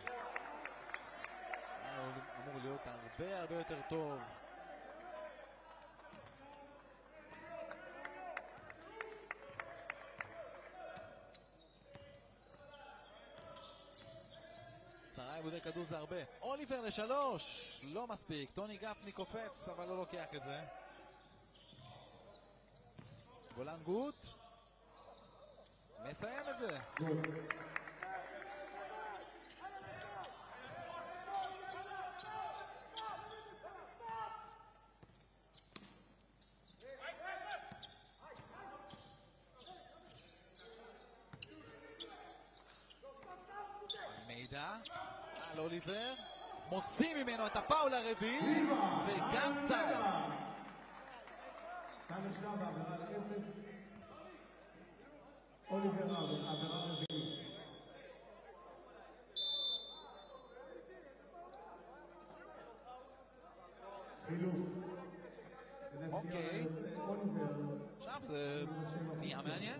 אמור להיות הרבה הרבה יותר טוב. שרה עיבודי כדור זה הרבה. אוליבר לשלוש, לא מספיק. טוני גפני קופץ אבל לא לוקח את זה. גולן גוט מסיים את זה. מידע על אוליבר, מוציא ממנו את הפאול הרביעי וגם סל. סל עכשיו העברה לאפס. אוליבר העברה רביעית. חילוף. אוקיי. אוליבר. עכשיו זה נהיה מעניין.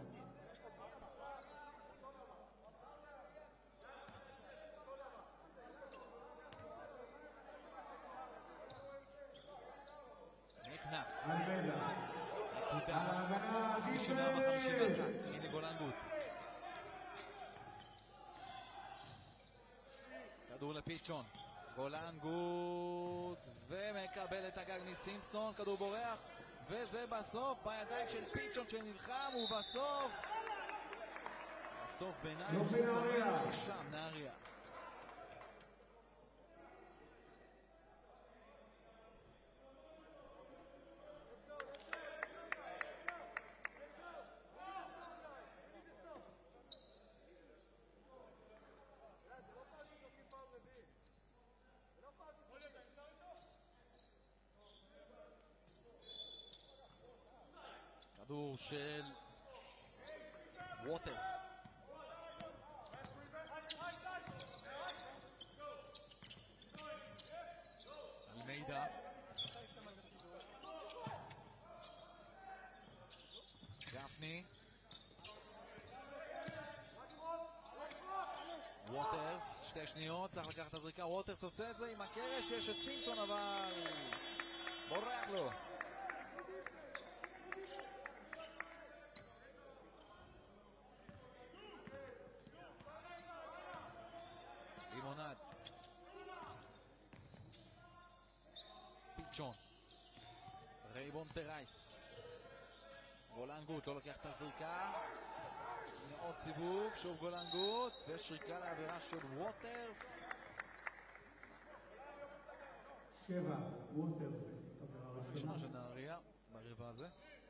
נכנס. נקודה. חמישים וארבע חמישים ואחת. הנה גולן גוט. כדור לפיצ'ון. גולן גוט ומקבל את הגג מסימפסון. כדור בורח. וזה בסוף בידיים של פיצ'ון שנלחם, ובסוף בסוף ביניים שם נהריה. כדור של ווטרס. אלמידה. גפני. ווטרס, שתי שניות, צריך לקחת את הזריקה. ווטרס עושה את זה עם הקרש, יש את סימפסון אבל בורח לו. לימונד. פיצ'ון. רייבון טרייס. גולן גוט לא לוקח את הזריקה. הנה עוד סיבוב, שוב גולן גוט ושריקה לעבירה של ווטרס. שבע, ווטרס. ראשונה של נהריה ברבע הזה.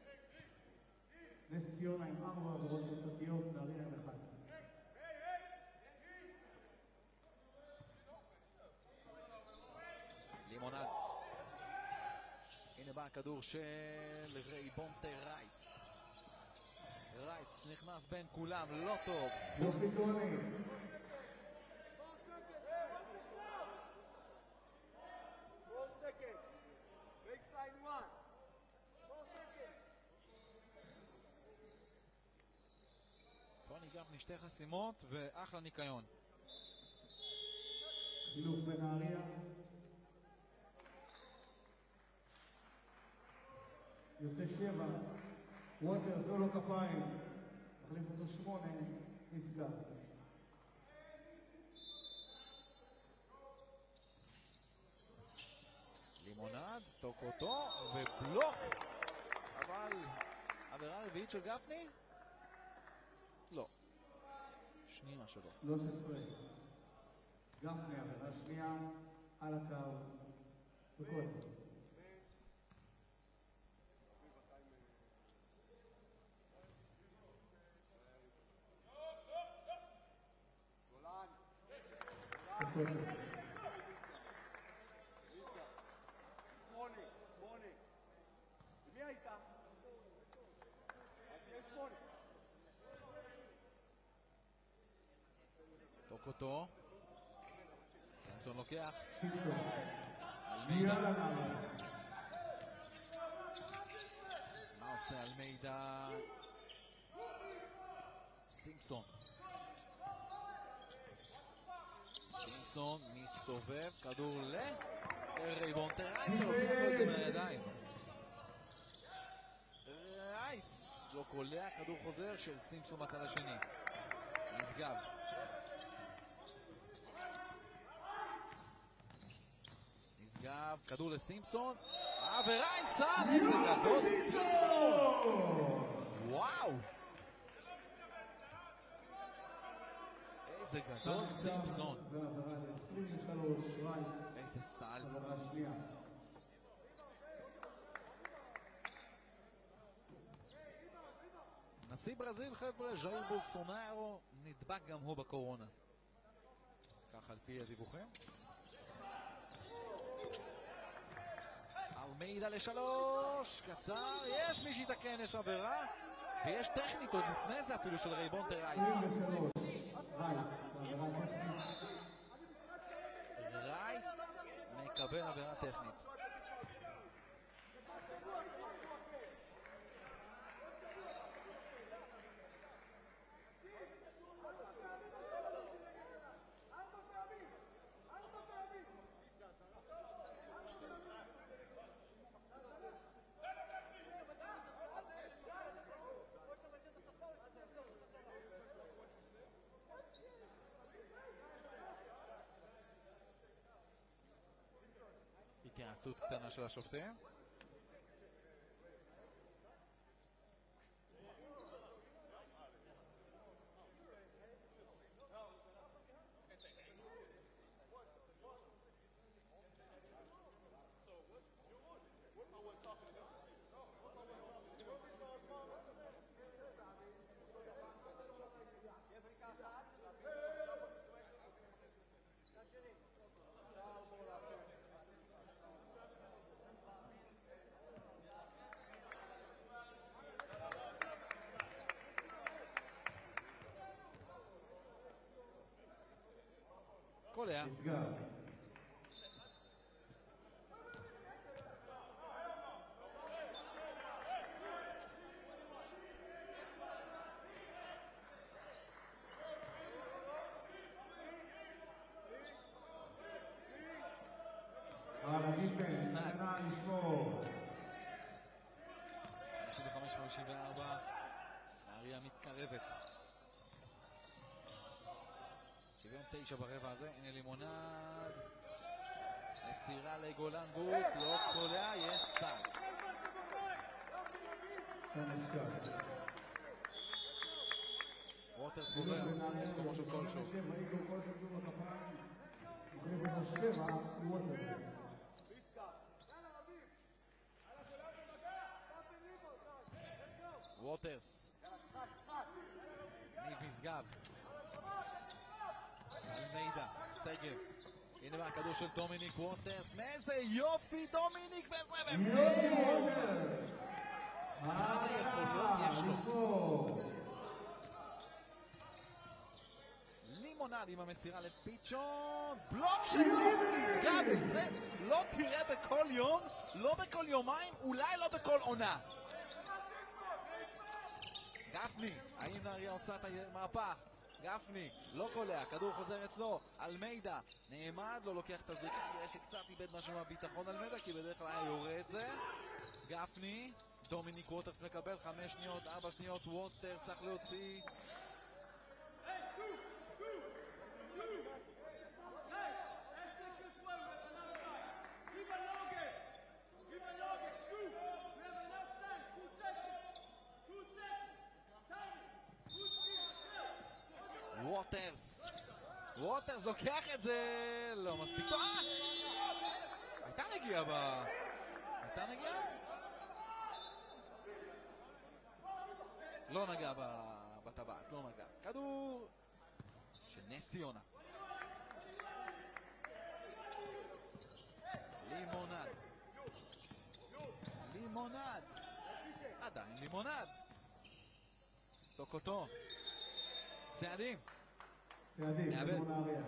נס ציונה עם ארבע עבירות קבוצתיות, נהריה עם אחד. לימונד. הנה בא הכדור של רייבונטה רייס. רייס נכנס בין כולם, לא טוב. יופי טוני. טוני גפני שתי חסימות ואחלה ניקיון. חילוף בנהריה. יוצא שבע. ווטרס לא לו כפיים. מחליף אותו שמונה. נסגר. לימונד, תוק אותו ובלוק. אבל עבירה רביעית של גפני? לא. שנייה שלו. שלוש עשרה. גפני, עבירה שנייה, על הקו, וכל. מי היית? אז תהיה שמונה. תוק אותו. סמסון לוקח. סימפסון. אלמידה. יאללה נעלה. מה עושה אלמידה? סימפסון. סימפסון מסתובב, כדור ל... רייבונטה רייס שלוקח לו את זה מהידיים. רייס לא קולע, כדור חוזר של סימפסון בצד השני. משגב. משגב, כדור לסימפסון. ורייס סל, איזה גדול סימפסון! וואו! איזה גדול סימפסון. ועברה ל-עשרים ושלוש, רייס. איזה סל. עברה שנייה. נשיא ברזיל, חבר'ה, ז'איר בולסונארו, נדבק גם הוא בקורונה. כך על פי הדיווחים. אלמידה לשלוש, קצר, יש מי שיתקן, יש עבירה, ויש טכנית עוד לפני זה אפילו של רייבונטה רייס. עשרים ושלוש, רייס, עבירה טכנית. רייס מקבל עבירה טכנית. התייעצות קטנה של השופטים. קולע. נסגר. על הדיפנס, נא לשמור. חמישים וחמש חמישים וארבע, נהריה מתקרבת. שבעים ותשע ברבע הזה, הנה לימונד. מסירה לגולן בוט, לא קולע, יש סל. ווטרס חובר, כמו של כל שוב. ווטרס. ניב משגב. אלמידה, סגב. הנה מהכדור של דומיניק ווטרס, מאיזה יופי דומיניק וזה יופי בפנים! ווטרס! כמה יכולות יש לו. לימונד עם המסירה לפיצ'ון, בלוק של נסגר את זה, לא תראה בכל יום, לא בכל יומיים, אולי לא בכל עונה. גפני, האם נהריה עושה את המהפך? גפני, לא קולע, כדור חוזר אצלו, אלמיידה, נעמד, לא לוקח את הזריקה, נראה שקצת איבד משהו מהביטחון אלמיידה, כי בדרך כלל היה יורה את זה. גפני, דומיניק ווטרס מקבל חמש שניות, ארבע שניות, ווטרס צריך להוציא. ווטרס, ווטרס לוקח את זה, לא מספיק טוב. הייתה נגיעה ב... הייתה נגיעה? לא נגע בטבעת, לא נגע. כדור של נס ציונה. לימונד. לימונד. עדיין לימונד. תוקותו. צעדים. צעדים, כדור נהריה.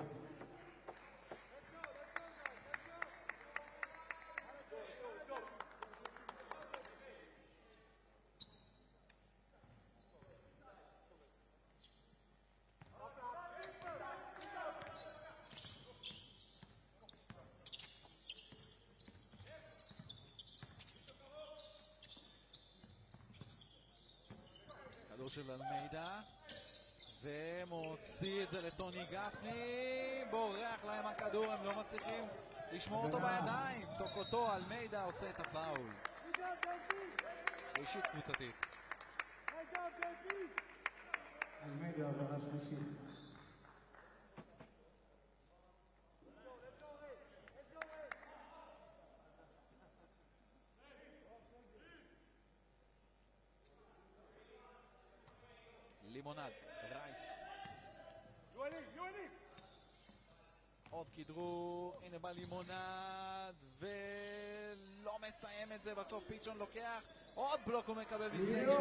כדור של אלמיידה ומוציא את זה לטוני גפני, בורח להם הכדור, הם לא מצליחים לשמור אותו בידיים. תוקותו, אלמיידה עושה את הפאול. שלישית קבוצתית. אלמיידה עברה שלישית. לימונד, רייס. עוד כדרור, הנה בא לימונד ולא מסיים את זה, בסוף פיצ'ון לוקח עוד בלוק, הוא מקבל מסגל.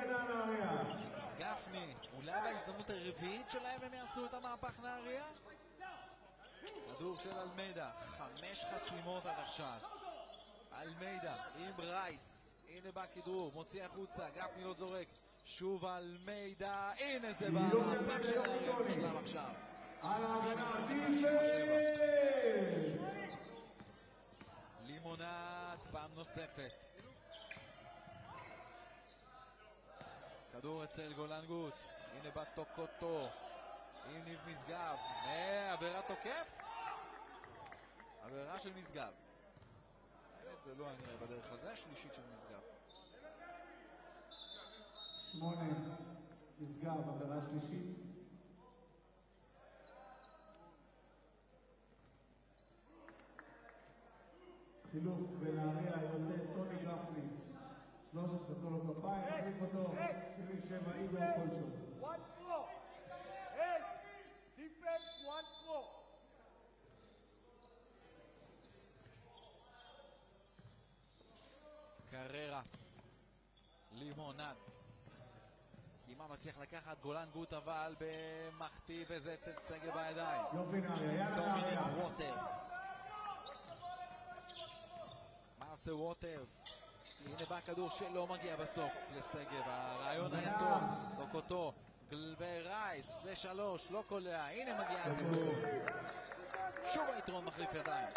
גפני, אולי בהזדמנות הרביעית שלהם הם יעשו את המהפך נהריה? כדור של אלמיידה, חמש חסימות עד עכשיו. אלמיידה עם רייס, הנה בא כדרור, מוציא החוצה, גפני לא זורק, שוב אלמיידה, הנה זה בא, מהפך של נהריה בשלב עכשיו. על ההגנה, דיפלד! לימונד פעם נוספת. כדור אצל גולן גוט, הנה בא תוקותו עם ניב משגב, עבירה תוקף, עבירה של משגב. האמת זה לא נראה בדרך הזה, שלישית של משגב. שמונה, משגב, עבירה שלישית. חילוף בנהריה, יוצא טוני גפני, שלוש עשרה תולו כפיים, מחליף אותו, שבעים ושבע, איגור קולשוב. One floor. Hey, defense, one floor. קררה, לימונד. כמעט מצליח לקחת גולן גוט, אבל במחטיא וזה אצל סגל בידיים. יופי נהריה, יאללה נהריה. דומיניק ווטרס. מה עושה ווטרס? הנה בא כדור שלא מגיע בסוף לסגב, הרעיון היה טוב, תוקותו ורייס לשלוש, לא קולע, הנה מגיע הכדור, שוב היתרון מחליף ידיים.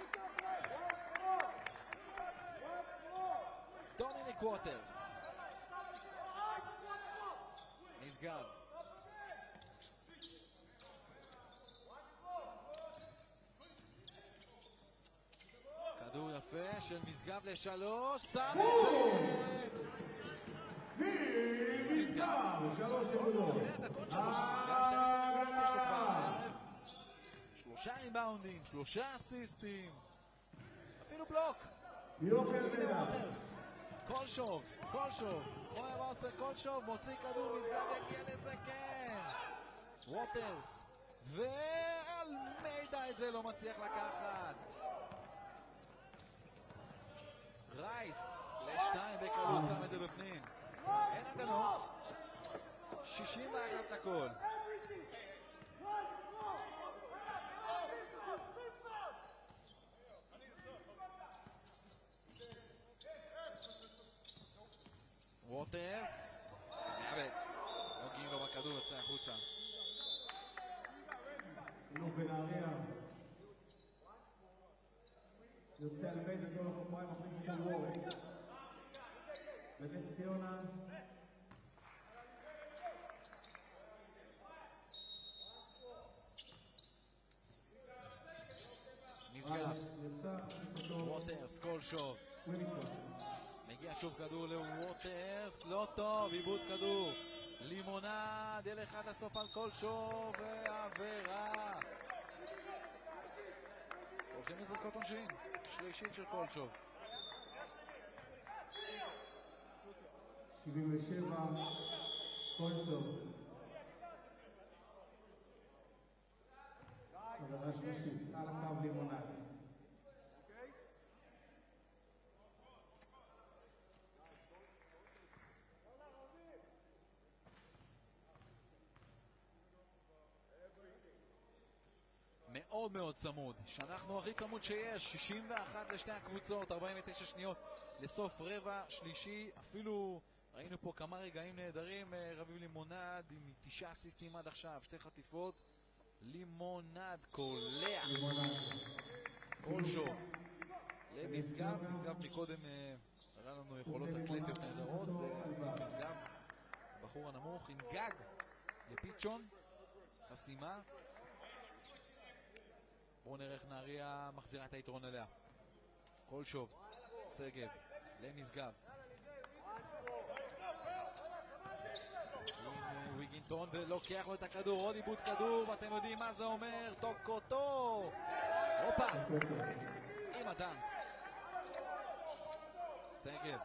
דומיניק ווטרס, משגב, כדור יפה של משגב לשלוש, שם את זה! משגב, שלוש נקודות. דקות שלוש, משגב, שתים עשרה נקודות יש לו כבר בערב. שלושה ריבאונדים, שלושה אסיסטים, אפילו בלוק. יופי הנה אלמיידה. ווטרס, קולשוב, קולשוב, רואה מה עושה קולשוב, מוציא כדור, משגב יגיע לזה, כן! ווטרס, ועל אלמידה את זה לא מצליח לקחת. רייס לשתיים בקלות שם את זה בפנים. אין הגנות. שישים ואחת לכל. ווטרס מחבק, נוגעים לו בכדור, יוצא החוצה. חילוף בנהריה. יוצא על בית איתו לחופריים, מחזיק את הוורי. בנס ציונה. נסגר. ווטרס, כל שוב. מגיע שוב כדור לווטרס, לא טוב, איבוד כדור. לימונד, אל אחד הסוף על כל שוב, ועבירה. הולכים לזרקות עונשין, שלישית של כל שוב. שבעים ושבע, כל שוב. עבירה שלישית, על הקו לימונד. מאוד מאוד צמוד, שאנחנו הכי צמוד שיש, שישים ואחת לשתי הקבוצות, ארבעים ותשע שניות לסוף רבע שלישי. אפילו ראינו פה כמה רגעים נהדרים. רביב לימונד עם תשעה אסיסטים עד עכשיו, שתי חטיפות. לימונד קולע כל שוב למשגב. משגב מקודם הראה לנו יכולות אתלטיות נהדרות, ומשגב בחור הנמוך עם גג לפיצ'ון, חסימה. בואו נראה איך נהריה מחזירה את היתרון אליה. כל שוב, סגב למשגב. הנה ויגינטון ולוקח לו את הכדור, עוד איבוד כדור, ואתם יודעים מה זה אומר, טוקוטו. הופה, עם הדן. סגב.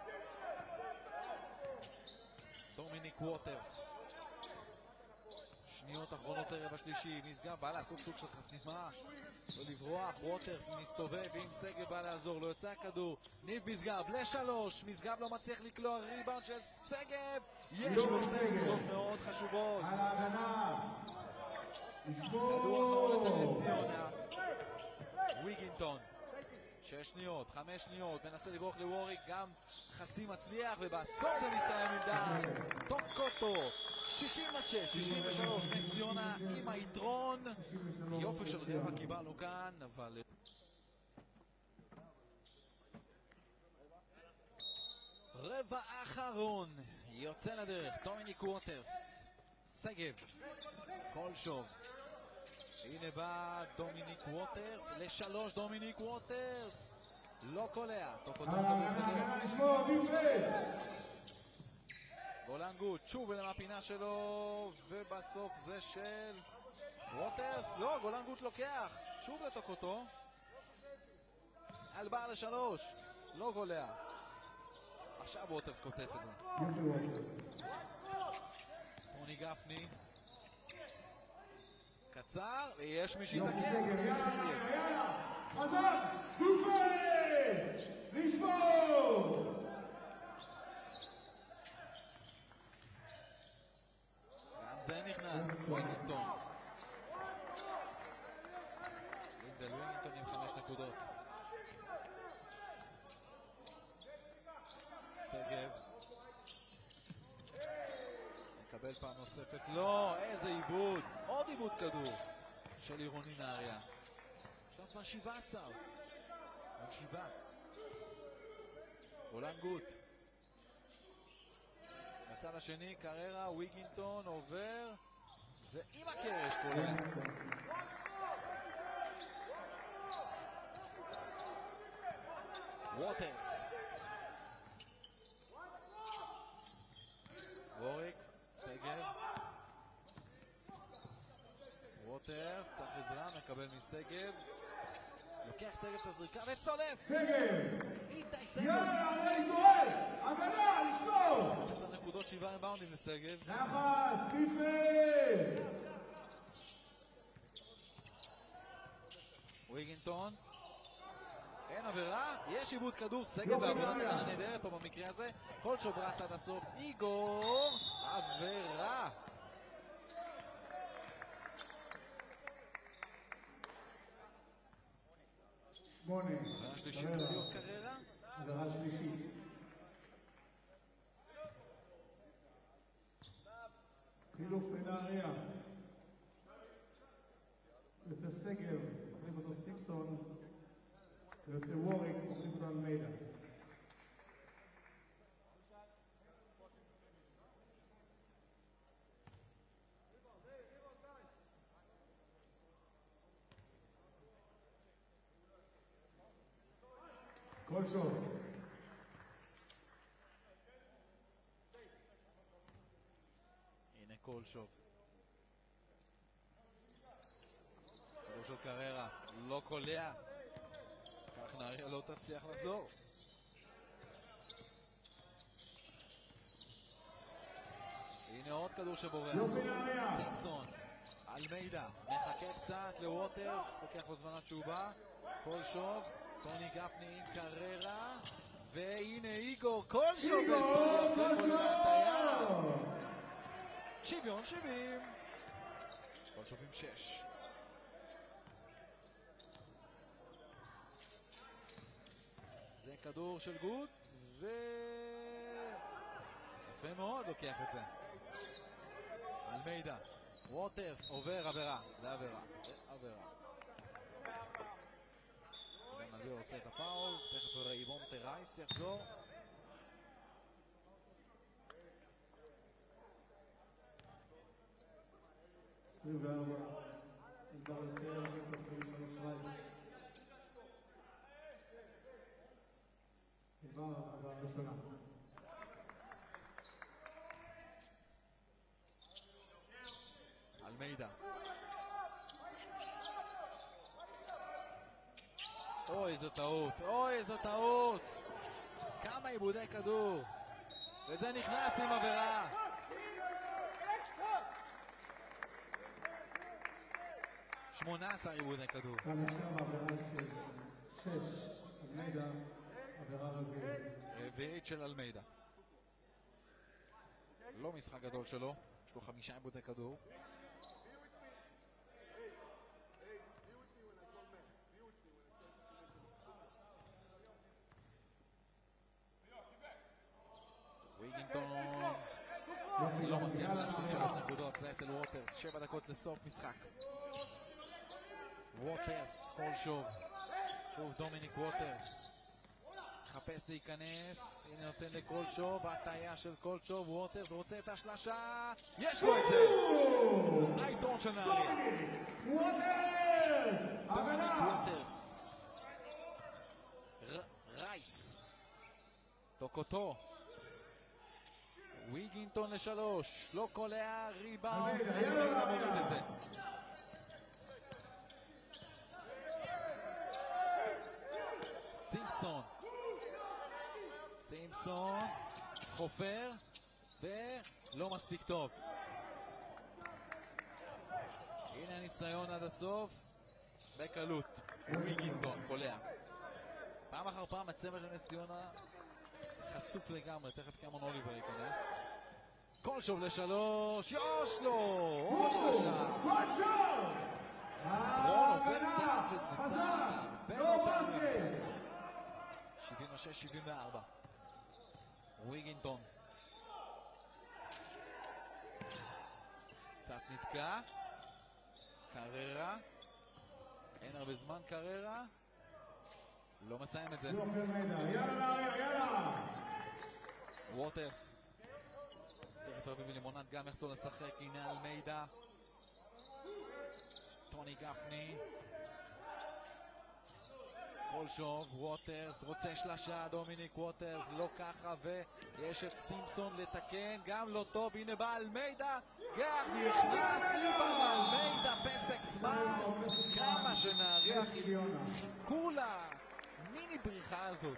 דומיניק ווטרס. שניות אחרונות ערב השלישי, משגב בא לעשות סוג של חסימה, לא לברוח. ווטרס מסתובב עם סגב בא לעזור, לא יוצא הכדור. ניב משגב לשלוש, משגב לא מצליח לקלוע, ריבאונד של סגב. יש לו שתי נקודות מאוד חשובות. על ההגנה, כדור אחרון אצל נס ציונה. ויגינטון שש שניות, חמש שניות, מנסה לברוח לווריק, גם חצי מצליח, ובסוף זה מסתיים עם דן. טוקוטו שישים ושש, שישים ושלוש, נס ציונה עם היתרון. יופי של רבע קיבלנו כאן, אבל רבע אחרון יוצא לדרך. דומיניק ווטרס, סגב, כל שוב. הנה בא דומיניק ווטרס לשלוש. דומיניק ווטרס לא קולע. טוקוטו על ההגנה, לשמור, דיפרנס. גולן גוט שוב אל מהפינה שלו, ובסוף זה של ווטרס. לא, גולן גוט לוקח שוב לטוקוטו. על בר לשלוש, לא גולע. עכשיו ווטרס כותף את זה. טוני גפני קצר, ויש מי שיתקן. חזק, דיפרנס, לשמור. גם זה נכנס, ווינינגטון. לינדל ווינינגטון עם חמש נקודות. סגב מקבל פעם נוספת, לא, איזה עיבוד, עוד עיבוד כדור של עירוני נהריה. עכשיו כבר שבעה עשר, עוד שבעה. גולן גוט בצד השני, קררה, ויגינטון עובר ועם הקרש קולע. ווטרס, ווריק, סגב, ווטרס, צריך עזרה, מקבל מסגב, לוקח סגב את הזריקה וצולף! סגב! איתי סגב! יאללה, אני טועה! הגנה, לשמור! עשר נקודות, שבעה ריבאונדים לסגב. לחץ, דיפרנס! וויגינטון. אין עבירה, יש עיבוד כדור, סגל בעבודת הגנה נהדרת פה במקרה הזה. קולשוב רץ עד הסוף, איגור, עבירה. שמונה. עבירה שלישית בדיוק קריירה. עבירה שלישית. חילוף בנהריה. יוצא סגר, מחליף אותו סימפסון. ויוצא ווריק, מחליף אותו אלמיידה. קולשוב. הנה קולשוב. כדור של קריירה, לא קולע. כך נהריה לא תצליח לחזור. הנה עוד כדור שבורח. סימפסון, אלמיידה, מחכה קצת לווטרס, לוקח לו זמן עד שהוא בא. קולשוב, טוני גפני עם קריירה, והנה איגור, קולשוב בסוף, שוויון שבעים. קולשוב עם שש. זה כדור של גוט, ו... יפה מאוד לוקח את זה. אלמיידה, ווטרס, עובר עבירה, זה עבירה, זה עבירה. מגליר עושה את הפאול, תכף רעיבון טרייס יחזור. עשרים וארבע, ענבר יותר, עשרים ושלוש רייס. ענבר, ענבר ראשונה. אלמיידה. אוי, זו טעות, אוי, זו טעות. כמה עיבודי כדור. וזה נכנס עם עבירה. שמונה עשר עיבודי כדור. כאן עכשיו עבירה של שש, אלמיידה, עבירה רביעית. רביעית של אלמיידה. לא משחק גדול שלו, יש לו חמישה עיבודי כדור. וויגינטון לא מצליח להשלים שלוש נקודות, זה אצל ווטרס, שבע דקות לסוף משחק. ווטרס, קולשוב, שוב דומיניק ווטרס, מחפש להיכנס, הנה נותן לקולשוב, הטעיה של קולשוב, ווטרס רוצה את השלשה, יש לו את זה! היתרון של נהריה. דומיניק ווטרס, רייס, טוקוטו, וויגינטון לשלוש, לא קולע, ריבאונד, אלמיידה מוריד את זה. סימפסון, סימפסון, חופר, ולא מספיק טוב. הנה הניסיון עד הסוף, בקלות, וויגינטון קולע. פעם אחר פעם הצבע של נס ציונה חשוף לגמרי, תכף קמרון אוליבר ייכנס. קולשוב לשלוש, יש לו! עוד שלושה! קולשוב! רון עובר צעד וצעד, בין אותם למשחק. שבעים ושש שבעים וארבע. וויגינטון. קצת נתקע. קריירה. אין הרבה זמן קריירה. לא מסיים את זה. ווטרס. תכף רביבי לימונד גם יחזור לשחק. הנה אלמיידה. טוני גפני. קולשוב, ווטרס, רוצה שלשה, דומיניק ווטרס, לא ככה, ויש את סימפסון לתקן, גם לא טוב, הנה בא אלמיידה, גם נכנס, איבם אלמיידה, פסק זמן, כמה שנהריה חיכו לה, מיני בריחה הזאת.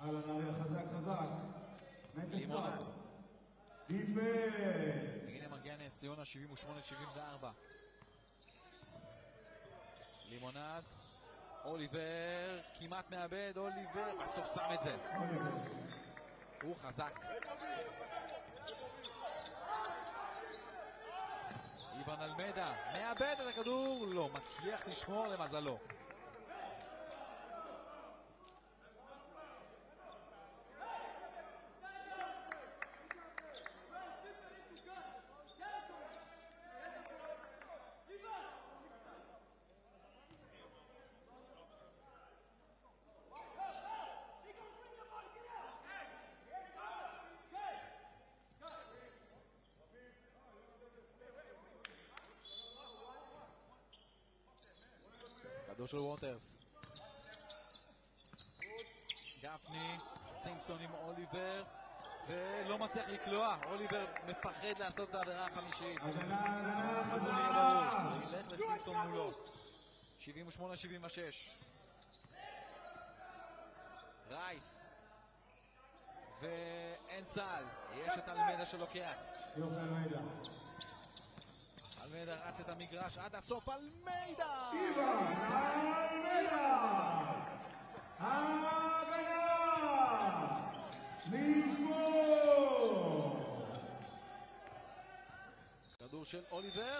הלאה נריה, חזק חזק. לימונד. דיפנס. הנה מגיע נס ציונה שבעים ושמונה שבעים וארבע. לימונד. אוליבר כמעט מאבד, אוליבר בסוף שם את זה. הוא חזק. איוון אלמדה מאבד את הכדור, לא מצליח לשמור למזלו. כדור של ווטרס. גפני, סימפסון עם אוליבר, ולא מצליח לקלוע. אוליבר מפחד לעשות את העבירה החמישית. הוא ילך לסימפסון מולו. שבעים ושמונה שבעים ושש. רייס. ואין סל. יש את אלמדה שלוקח. יופי אלמדה. אלמדה רץ את המגרש עד הסוף. אלמדה! איוון אלמדה! ההגנה! לשמור! כדור של אוליבר.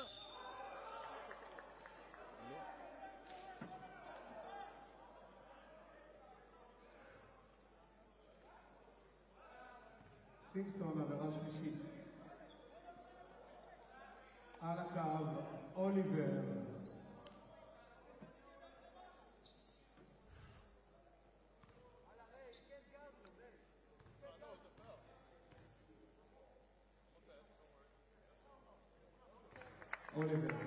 סימפסון עבירה שלישית. על הקו, אוליבר. אוליבר.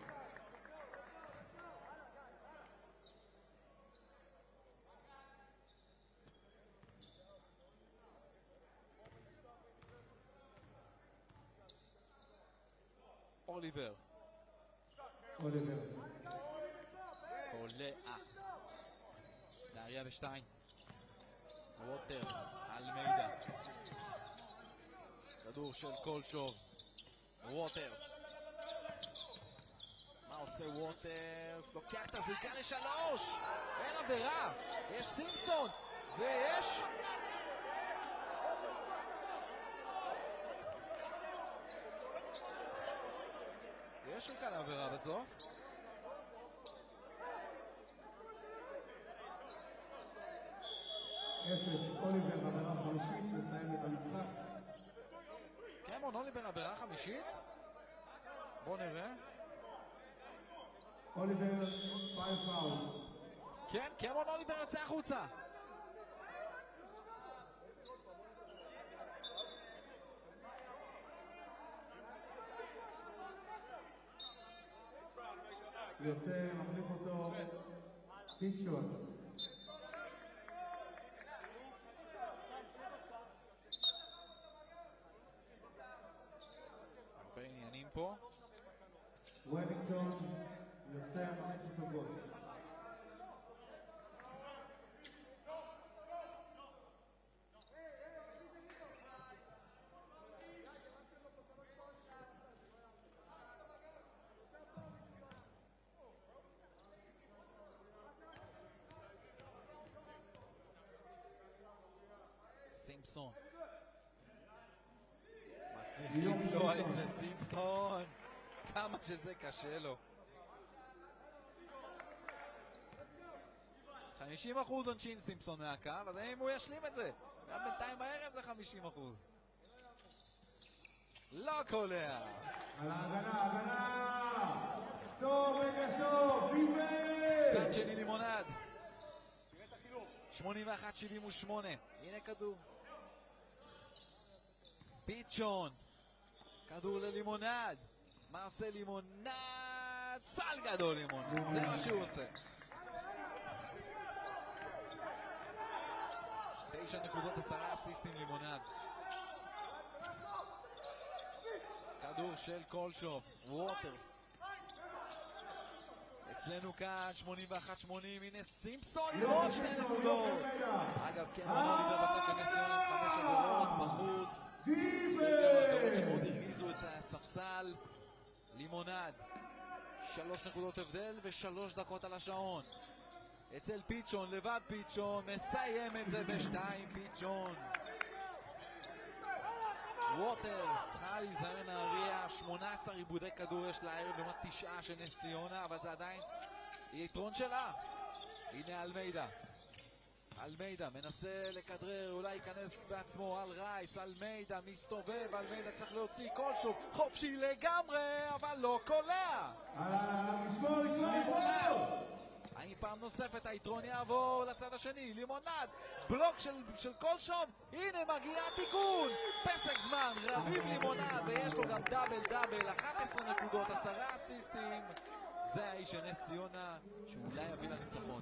אוליבר. אוליבר. קולע. נהריה בשתיים. ווטרס. אלמיידה. כדור של קולשוב. ווטרס. מה עושה ווטרס? לוקח את הזריקה לשלוש. אין עבירה. יש סימפסון. ויש... יש כאן עבירה בסוף. אפס, אוליבר עבירה חמישית, מסיים את המשחק. קמרון אוליבר עבירה חמישית? בוא נראה. אוליבר, פייב פאול. כן, קמרון אוליבר יוצא החוצה. יוצא, מחליף אותו, פיצ'ון. הרבה עניינים פה. וולינגטון, יוצא, מחליף אותו גול. סימפסון. מצליח לקלוע את זה, סימפסון. כמה שזה קשה לו. חמישים אחוז עונשין סימפסון מהקו, אז אם הוא ישלים את זה. גם בינתיים בערב זה חמישים אחוז. לא קולע. על ההגנה, הגנה! סטופ, רגע, סטופ! דיפנס! צד שני לימונד. שמונים ואחת שבעים ושמונה. הנה כדור. פיצ'ון. כדור ללימונד. מה עושה לימונד? סל גדול לימונד. זה מה שהוא עושה. תשע נקודות, עשרה אסיסטים לימונד. כדור של קולשוב. ווטרס. אצלנו כאן שמונים ואחת שמונים, הנה סימפסון עם עוד שתי נקודות. אגב, כן, אוליבר בצד של נס ציונה עם חמש עבירות בחוץ. עבירות שמאוד הרגיזו את הספסל. לימונד, שלוש נקודות הבדל ושלוש דקות על השעון. אצל פיצ'ון, לבד פיצ'ון, מסיים את זה בשתיים פיצ'ון. ווטרס, צריכה להיזהר נהריה, שמונה עשר עיבודי כדור יש לערב לעומת תשעה של נס ציונה, אבל זה עדיין יתרון שלה. הנה אלמיידה. אלמיידה מנסה לכדרר, אולי ייכנס בעצמו על רייס, אלמיידה מסתובב, אלמיידה צריך להוציא כלשהו, חופשי לגמרי, אבל לא קולע. לשמור, לשמור, לשמור! האם פעם נוספת היתרון יעבור לצד השני? לימונד, בלוק של, של כלשהו, הנה מגיע תיקון, פסק זמן, רביב לימונד, ויש לו גם דאבל דאבל, אחת עשרה נקודות, עשרה אסיסטים. זה האיש של נס ציונה שאולי יביא לניצחון.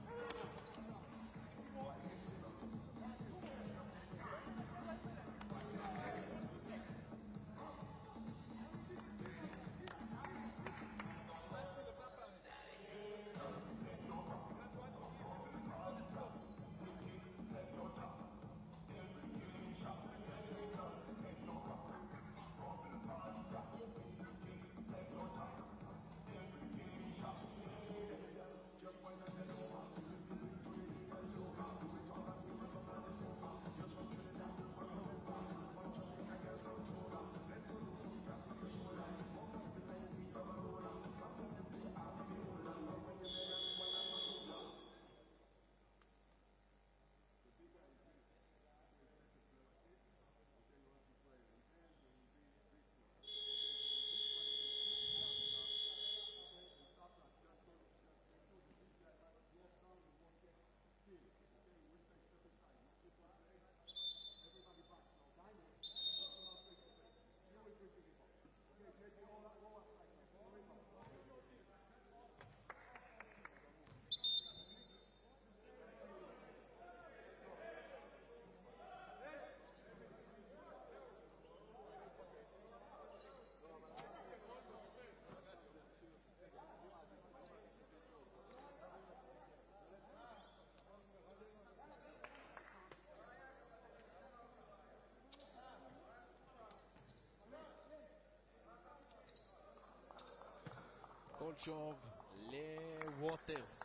קולשוב לווטרס.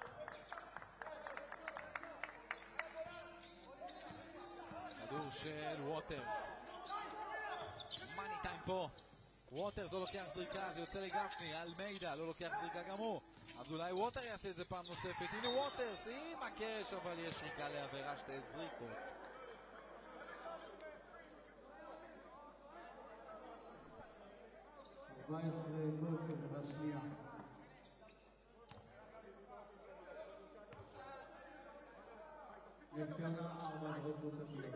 כדור של ווטרס. מאני טיים פה. ווטרס לא לוקח זריקה, זה יוצא לגפני. אלמיידה לא לוקח זריקה גם הוא. אז אולי ווטר יעשה את זה פעם נוספת. הנה ווטרס עם הקש, אבל יש שריקה לעבירה, שתי זריקות. ארבע עשרה בוקר בשנייה. נס ציונה ארבע עברות קבוצתיות.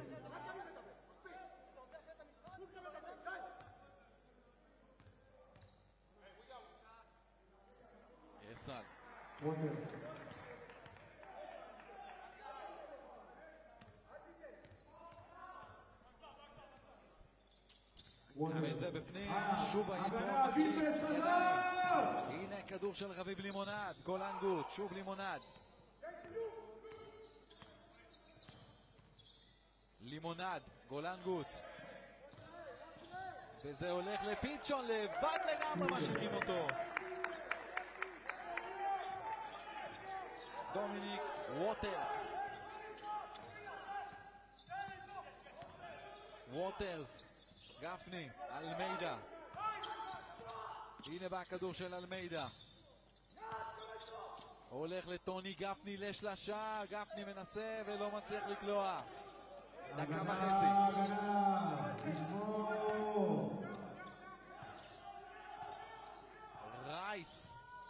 יסל. ווטרס. וזה בפנים, שוב היתרון. הנה כדור של רביב לימונד, גולן גוט, שוב לימונד. לימונד, גולן גוט. וזה הולך לפיצ'ון, לבד לגמרי משאירים אותו. דומיניק ווטרס. ווטרס. גפני, אלמיידה. הנה בא הכדור של אלמיידה. הולך לטוני גפני לשלשה, גפני מנסה ולא מצליח לקלוע. דקה וחצי. רייס.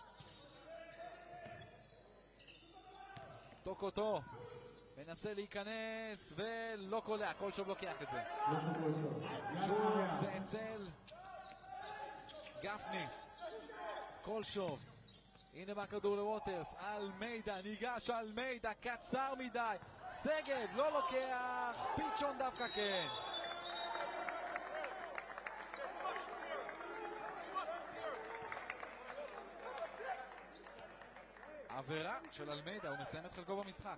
טוקוטו. מנסה להיכנס ולא קולע, כלשהו לוקח את זה. שוב זה אצל גפני. כלשהו. הנה בכדור לווטרס, אלמיידה, ניגש אלמיידה, קצר מדי. סגב לא לוקח, פיצ'ון דווקא כן. עבירה של אלמיידה, הוא מסיים את חלקו במשחק.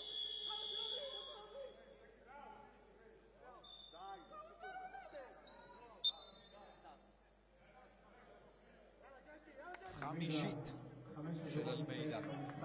חמישית של אלמיידה.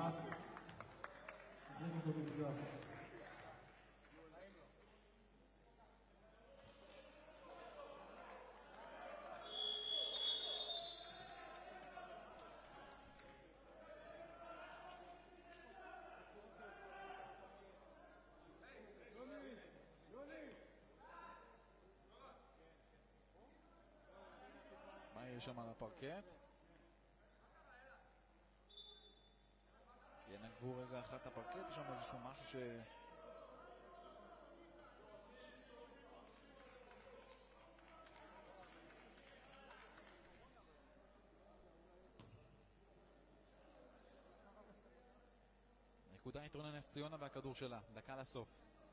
מה יש שם על הפרקט? ינגבו רגע אחת הפרקט, יש שם איזשהו משהו ש... נקודה יתרון לנס ציונה והכדור שלה, דקה לסוף.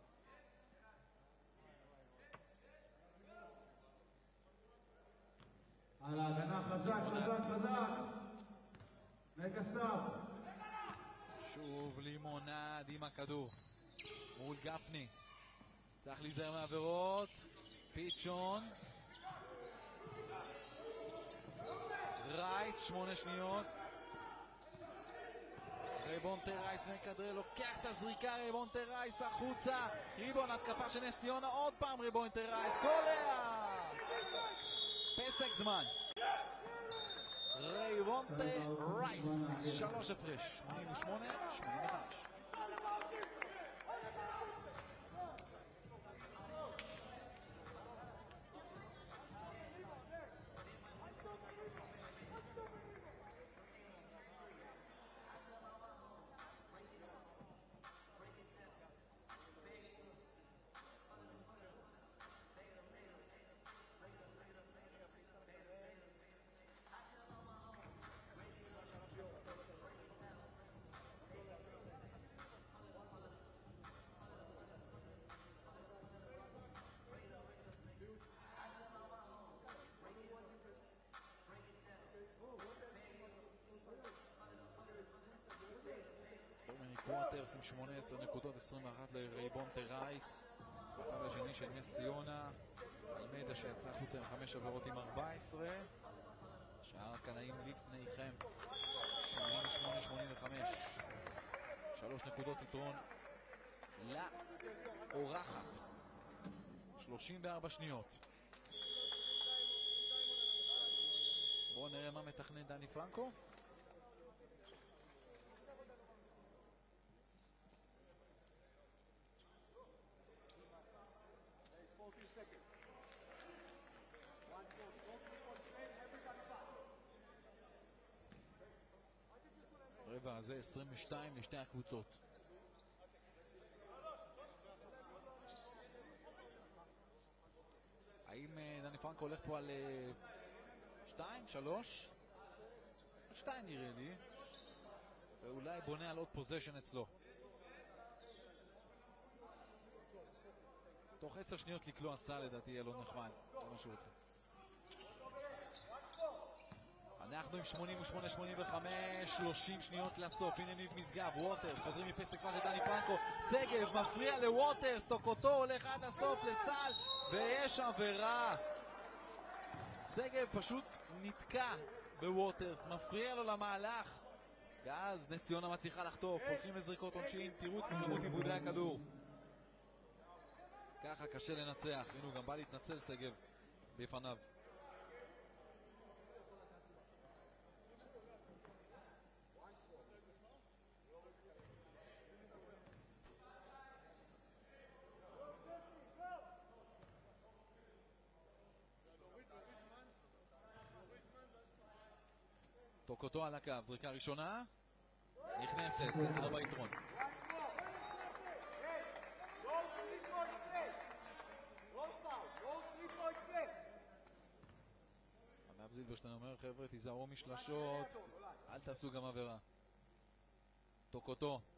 על ההגנה חזק, חזק, חזק. רגע סטאפ. שוב לימונד עם הכדור מול גפני, צריך להיזהר מעבירות. פיצ'ון, רייס, שמונה שניות. ריבונטה רייס מכדרר, לוקח את הזריקה, ריבונטה רייס החוצה. ריבון, התקפה של נס ציונה, עוד פעם ריבונטה רייס, קולע! פסק זמן. ריבונטה רייס, שלוש הפרש, שמונים ושמונה שמונים וחמש. ווטרס עם שמונה עשרה נקודות, עשרים ואחת לריבונטה רייס. בצד השני של נס ציונה, אלמיידה שיצא חוץ עם חמש עבירות עם ארבע עשרה. שער הקנאים לפניכם, שמונים ושמונה שמונים וחמש. שלוש נקודות יתרון לאורחת. שלושים וארבע שניות. בואו נראה מה מתכנן דני פרנקו. רבע הזה עשרים ושתיים לשתי הקבוצות. האם דני פרנקו הולך פה על שתיים, שלוש? שתיים נראה לי. ואולי בונה על עוד פוזיישן אצלו. תוך עשר שניות לקלוע סל לדעתי יהיה לא נחמד. זה מה שהוא רוצה. אנחנו עם שמונים ושמונה שמונים וחמש, שלושים שניות לסוף. הנה ניב משגב, ווטרס, חוזרים מפסק כבר לדני פרנקו. סגב מפריע לווטרס, תוקותו הולך עד הסוף לסל, ויש עבירה. סגב פשוט נתקע בווטרס, מפריע לו למהלך. ואז נס ציונה מצליחה לחטוף, הולכים לזריקות עונשין, תראו את כמות עיבודי הכדור. ככה קשה לנצח, הנה הוא גם בא להתנצל סגב בפניו. תוקותו על הקו, זריקה ראשונה נכנסת, ארבע יתרון. ענב זילברשטיין אומר, חבר'ה תיזהרו משלשות, אל תעשו גם עבירה. תוקותו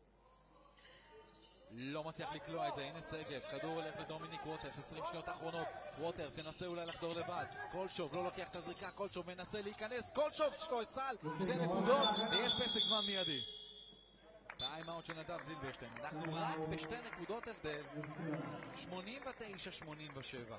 לא מצליח לקלוע את זה, הנה סגב, כדור הולך לדומיניק ווטרס, עשרים שניות האחרונות. ווטרס ינסה אולי לחדור לבד, קולשוב לא לוקח את הזריקה, קולשוב מנסה להיכנס, קולשוב שתו את סל, שתי נקודות ויש פסק זמן מיידי. טיימאוט של נדב זילברשטיין. אנחנו רק בשתי נקודות הבדל, שמונים ותשע שמונים ושבע.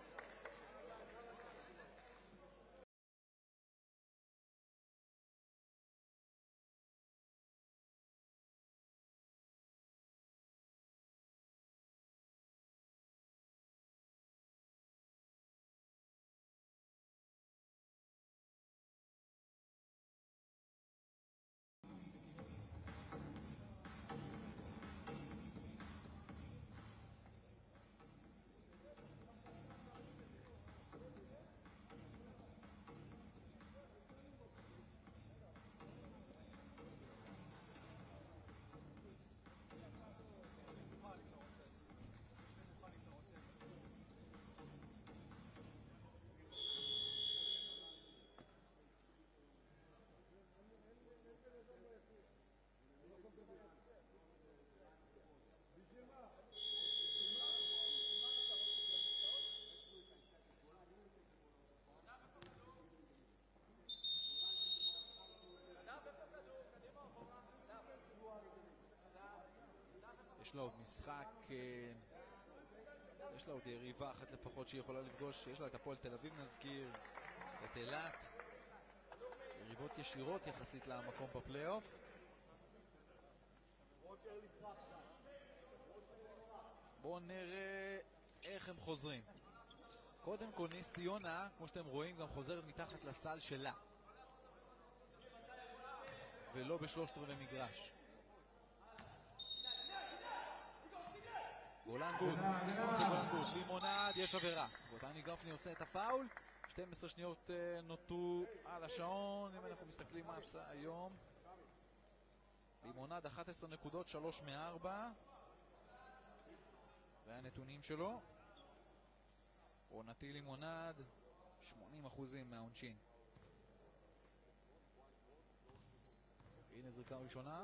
יש לה עוד משחק, יש לה עוד יריבה אחת לפחות שהיא יכולה לפגוש, יש לה את הפועל תל אביב נזכיר, את אילת, יריבות ישירות יחסית למקום בפלייאוף. בואו נראה איך הם חוזרים. קודם כל נס ציונה, כמו שאתם רואים, גם חוזרת מתחת לסל שלה ולא בשלושת רבעי מגרש. גולן גוט, זה גולן גוט, לימונד, יש עבירה. רוטני גרפני עושה את הפאול, שתים עשרה שניות נותרו על השעון. אם אנחנו מסתכלים מה עשה היום, לימונד אחת עשרה נקודות, שלוש מארבע, והנתונים שלו, עונתי לימונד שמונים אחוזים מהעונשין. הנה זריקה ראשונה,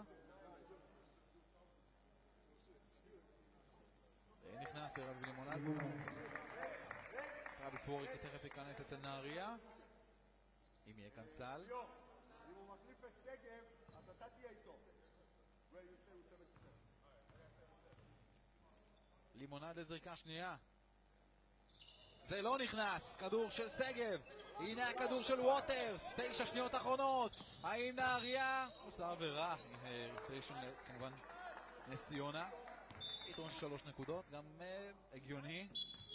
נכנס לרב לימונד. טרוויס ווריק תכף ייכנס אצל נהריה, אם יהיה כאן סל. אם הוא מחליף את סגב, אז אתה תהיה איתו. לימונד לזריקה שנייה, זה לא נכנס. כדור של סגב, הנה הכדור של ווטרס, תשע שניות אחרונות. האם נהריה עושה עבירה? ריפליישן כמובן נס ציונה, יתרון שלוש נקודות, גם uh, הגיוני.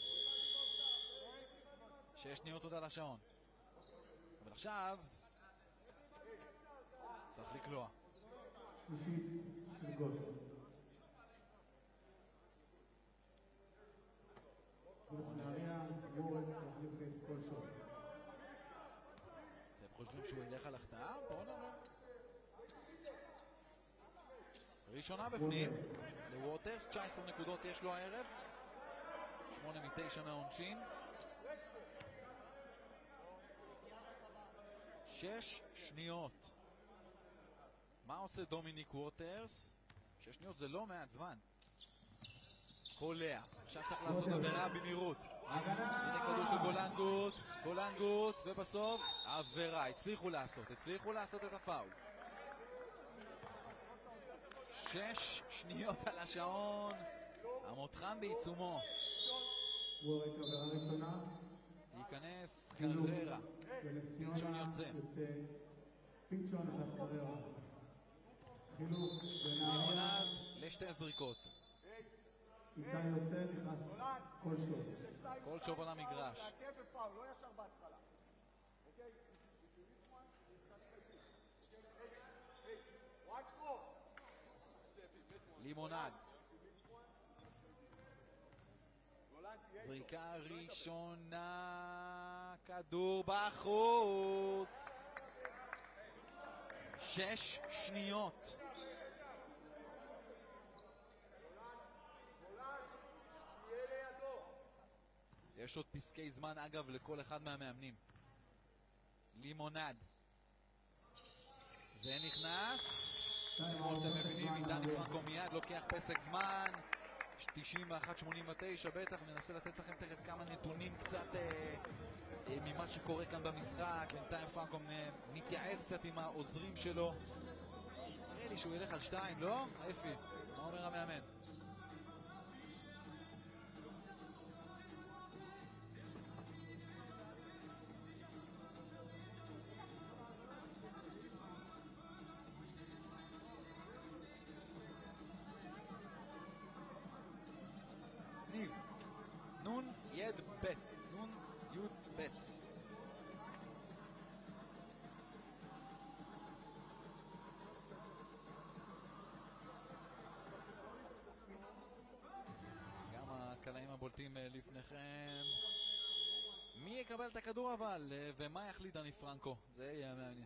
שש שניות עוד על השעון, אבל עכשיו צריך לקלוע. שלישית של גול. נהריה סגור להחליף את כל שעות. אתם חושבים שהוא ילך על החטאה? בואו נראה. ראשונה בפנים לווטרס, תשע עשרה נקודות יש לו הערב, שמונה מתשע מהעונשין. שש שניות. מה עושה דומיניק ווטרס? שש שניות זה לא מעט זמן. קולע, עכשיו צריך לעשות עבירה במהירות. הנה כדור של גולנגוט, גולנגוט, ובסוף עבירה. הצליחו לעשות, הצליחו לעשות את הפאול. שש שניות על השעון, המותחן בעיצומו. ווריק עבירה ראשונה, ייכנס קררה, פינצ'ון יוצא. פינצ'ון נכנס קררה. חילוף לימונד לשתי זריקות. איתי יוצא, נכנס כל שוב. כל שוב על המגרש. לא ישר בהתחלה. אוקיי? לימונד, זריקה ראשונה, כדור בחוץ. שש שניות. יש עוד פסקי זמן אגב לכל אחד מהמאמנים. לימונד, זה נכנס. כמו שאתם מבינים, עידן פרנקו מיד לוקח פסק זמן. תשעים ואחת שמונים ותשע בטח. ננסה לתת לכם תכף כמה נתונים קצת אה, אה, ממה שקורה כאן במשחק. בינתיים פרנקו מתייעץ קצת עם העוזרים שלו. לי שהוא ילך על שתיים, לא? אפי, מה אומר המאמן? ניב, נון יד בית, נון יוד בית. גם הקלעים הבולטים לפניכם. מי יקבל את הכדור אבל, ומה יחליט דני פרנקו? זה יהיה מעניין.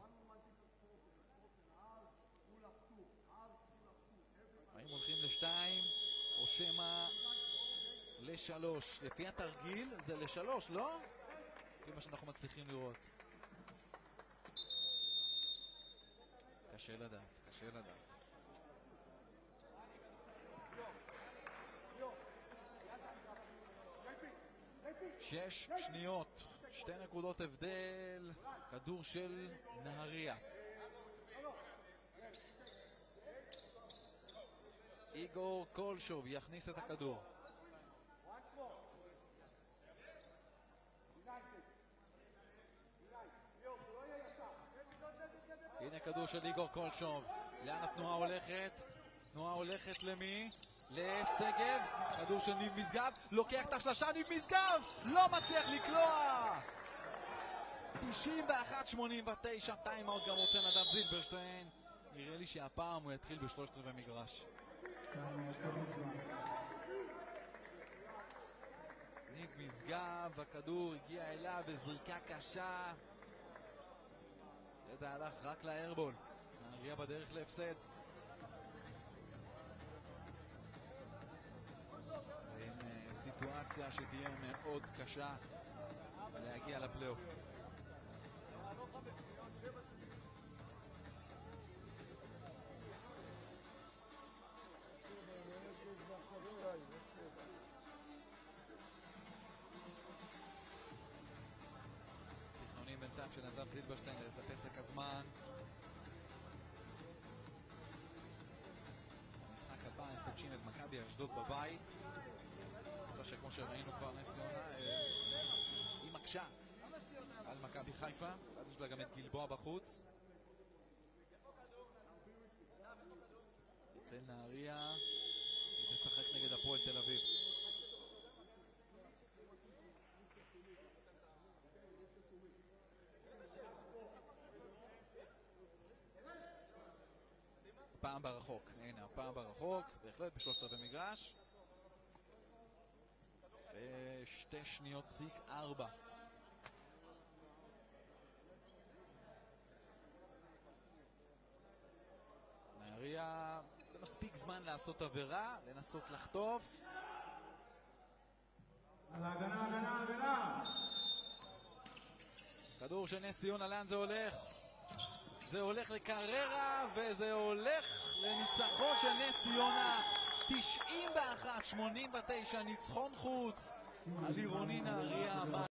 האם הולכים לשתיים או שמה לשלוש? לפי התרגיל זה לשלוש, לא? לפי מה שאנחנו מצליחים לראות. קשה לדעת, קשה לדעת. שש שניות, שתי נקודות הבדל, כדור של נהריה. איגור קולשוב יכניס את הכדור. הנה כדור של איגור קולשוב. לאן התנועה הולכת? תנועה הולכת למי? לסגב. כדור של ניב משגב. לוקח את השלשה, ניב משגב! לא מצליח לקלוע! תשעים ואחת שמונים ותשע, טיימאוט גם רוצה נדב זילברשטיין. נראה לי שהפעם הוא יתחיל בשלושת רבעי מגרש. ניב משגב, הכדור הגיע אליו בזריקה קשה. זה הלך רק לאיירבול. נהריה בדרך להפסד. הנה סיטואציה שתהיה מאוד קשה להגיע לפלייאוף. תכנונים בינתיים של נדב זילברשטיין לפסק הזמן. המשחק הבא הם פוגשים את מכבי אשדוד בבית. קבוצה שכמו שראינו כבר נס ציונה היא מקשה על מכבי חיפה, ואז יש לה גם את גלבוע בחוץ. אצל נהריה היא תשחק נגד הפועל תל אביב. פעם ברחוק, הנה הפעם ברחוק, בהחלט בשלושת רבעי מגרש. ושתי שניות פסיק ארבע. נהריה, זה מספיק זמן לעשות עבירה, לנסות לחטוף. על ההגנה, הגנה, הגנה! כדור של נס ציונה, לאן זה הולך? זה הולך לקררה, וזה הולך לניצחון של נס ציונה. תשעים ואחת שמונים ותשע, ניצחון חוץ על עירוני נהריה.